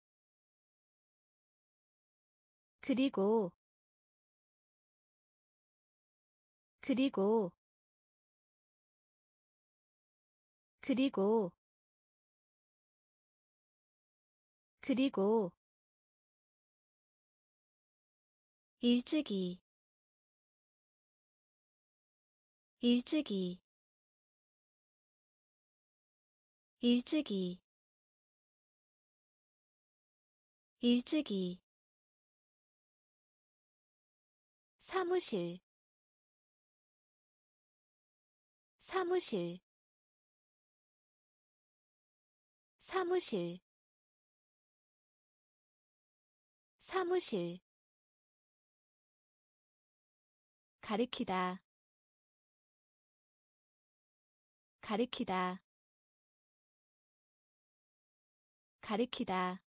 그리고 그리고 그리고 그리고 일찍이 일찍이 일찍이 일찍이 사무실 사무실 사무실 사무실 가리키다 가리키다 가리키다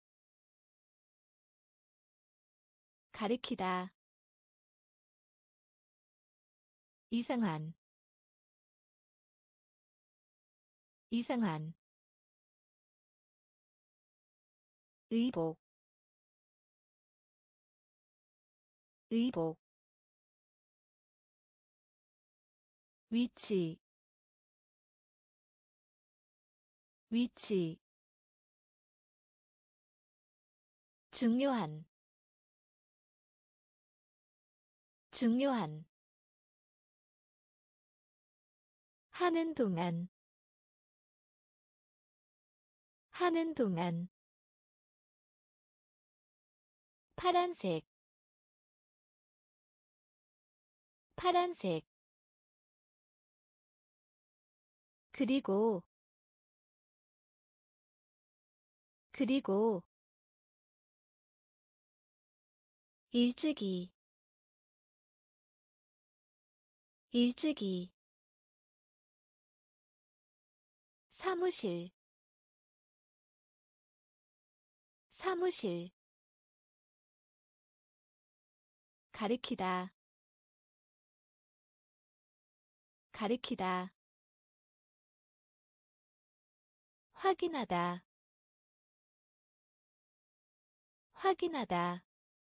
가리키다 이상한 이상한 의복 의복 위치 위치 중요한 중요한 하는 동안 하는 동안 파란색 파란색 그리고 그리고 일찍이 일찍이 사무실 사무실 가리키다 가리키다 확인하다 확인하다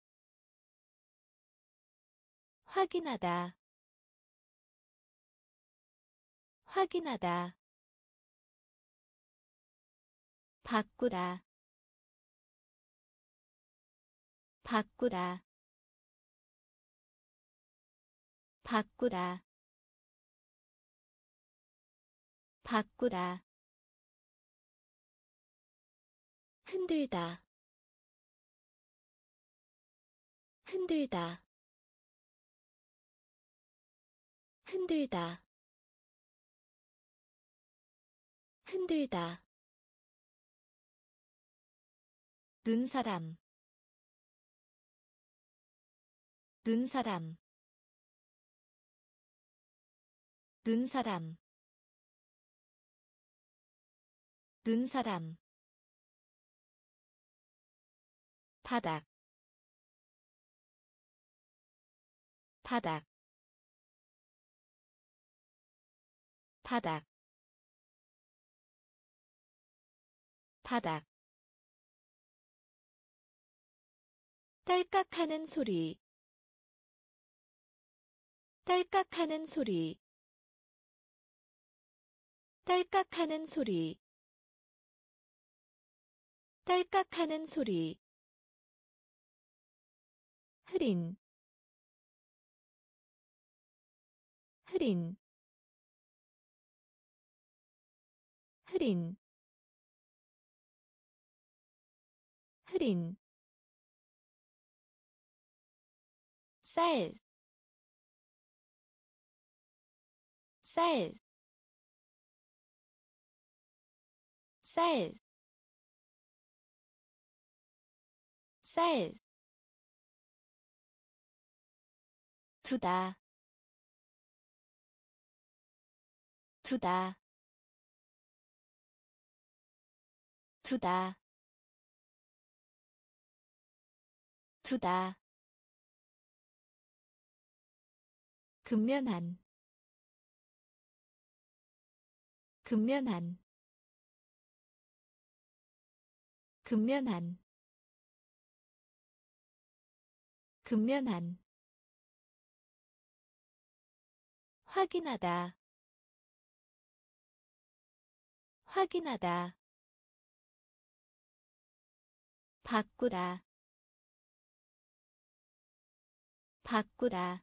확인하다 확인하다 바꾸다 바꾸다 바꾸다 바꾸다 흔들다 흔들다 흔들다 흔들다 눈사람 눈사람 눈사람 눈사람 바닥 바닥 바닥 바닥 딸깍하는 소리 딸깍하는 소리 딸깍하는 소리 딸깍하는 소리 흐린 흐린 흐린 흐린 쌀, 쌀, 쌀, 쌀, 두다, 두다, 두다, 두다. 근면한 근면한 근면한 근면한 확인하다 확인하다 바꾸다 바꾸다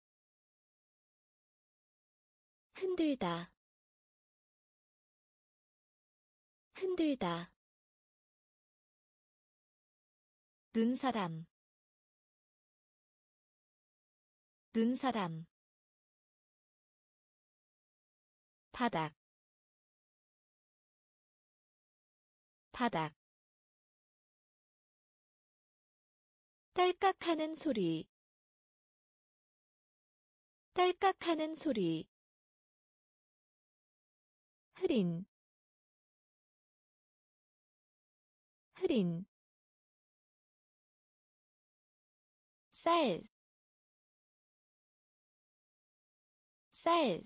흔들다 흔들다 눈사람 눈사람 바닥 바닥 딸깍하는 소리 딸깍하는 소리 흐린 흐린 쌀, 쌀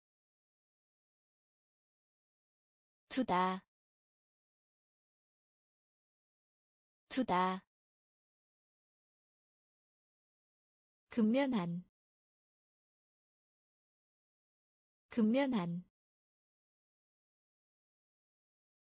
두다 두다 근면한 근면한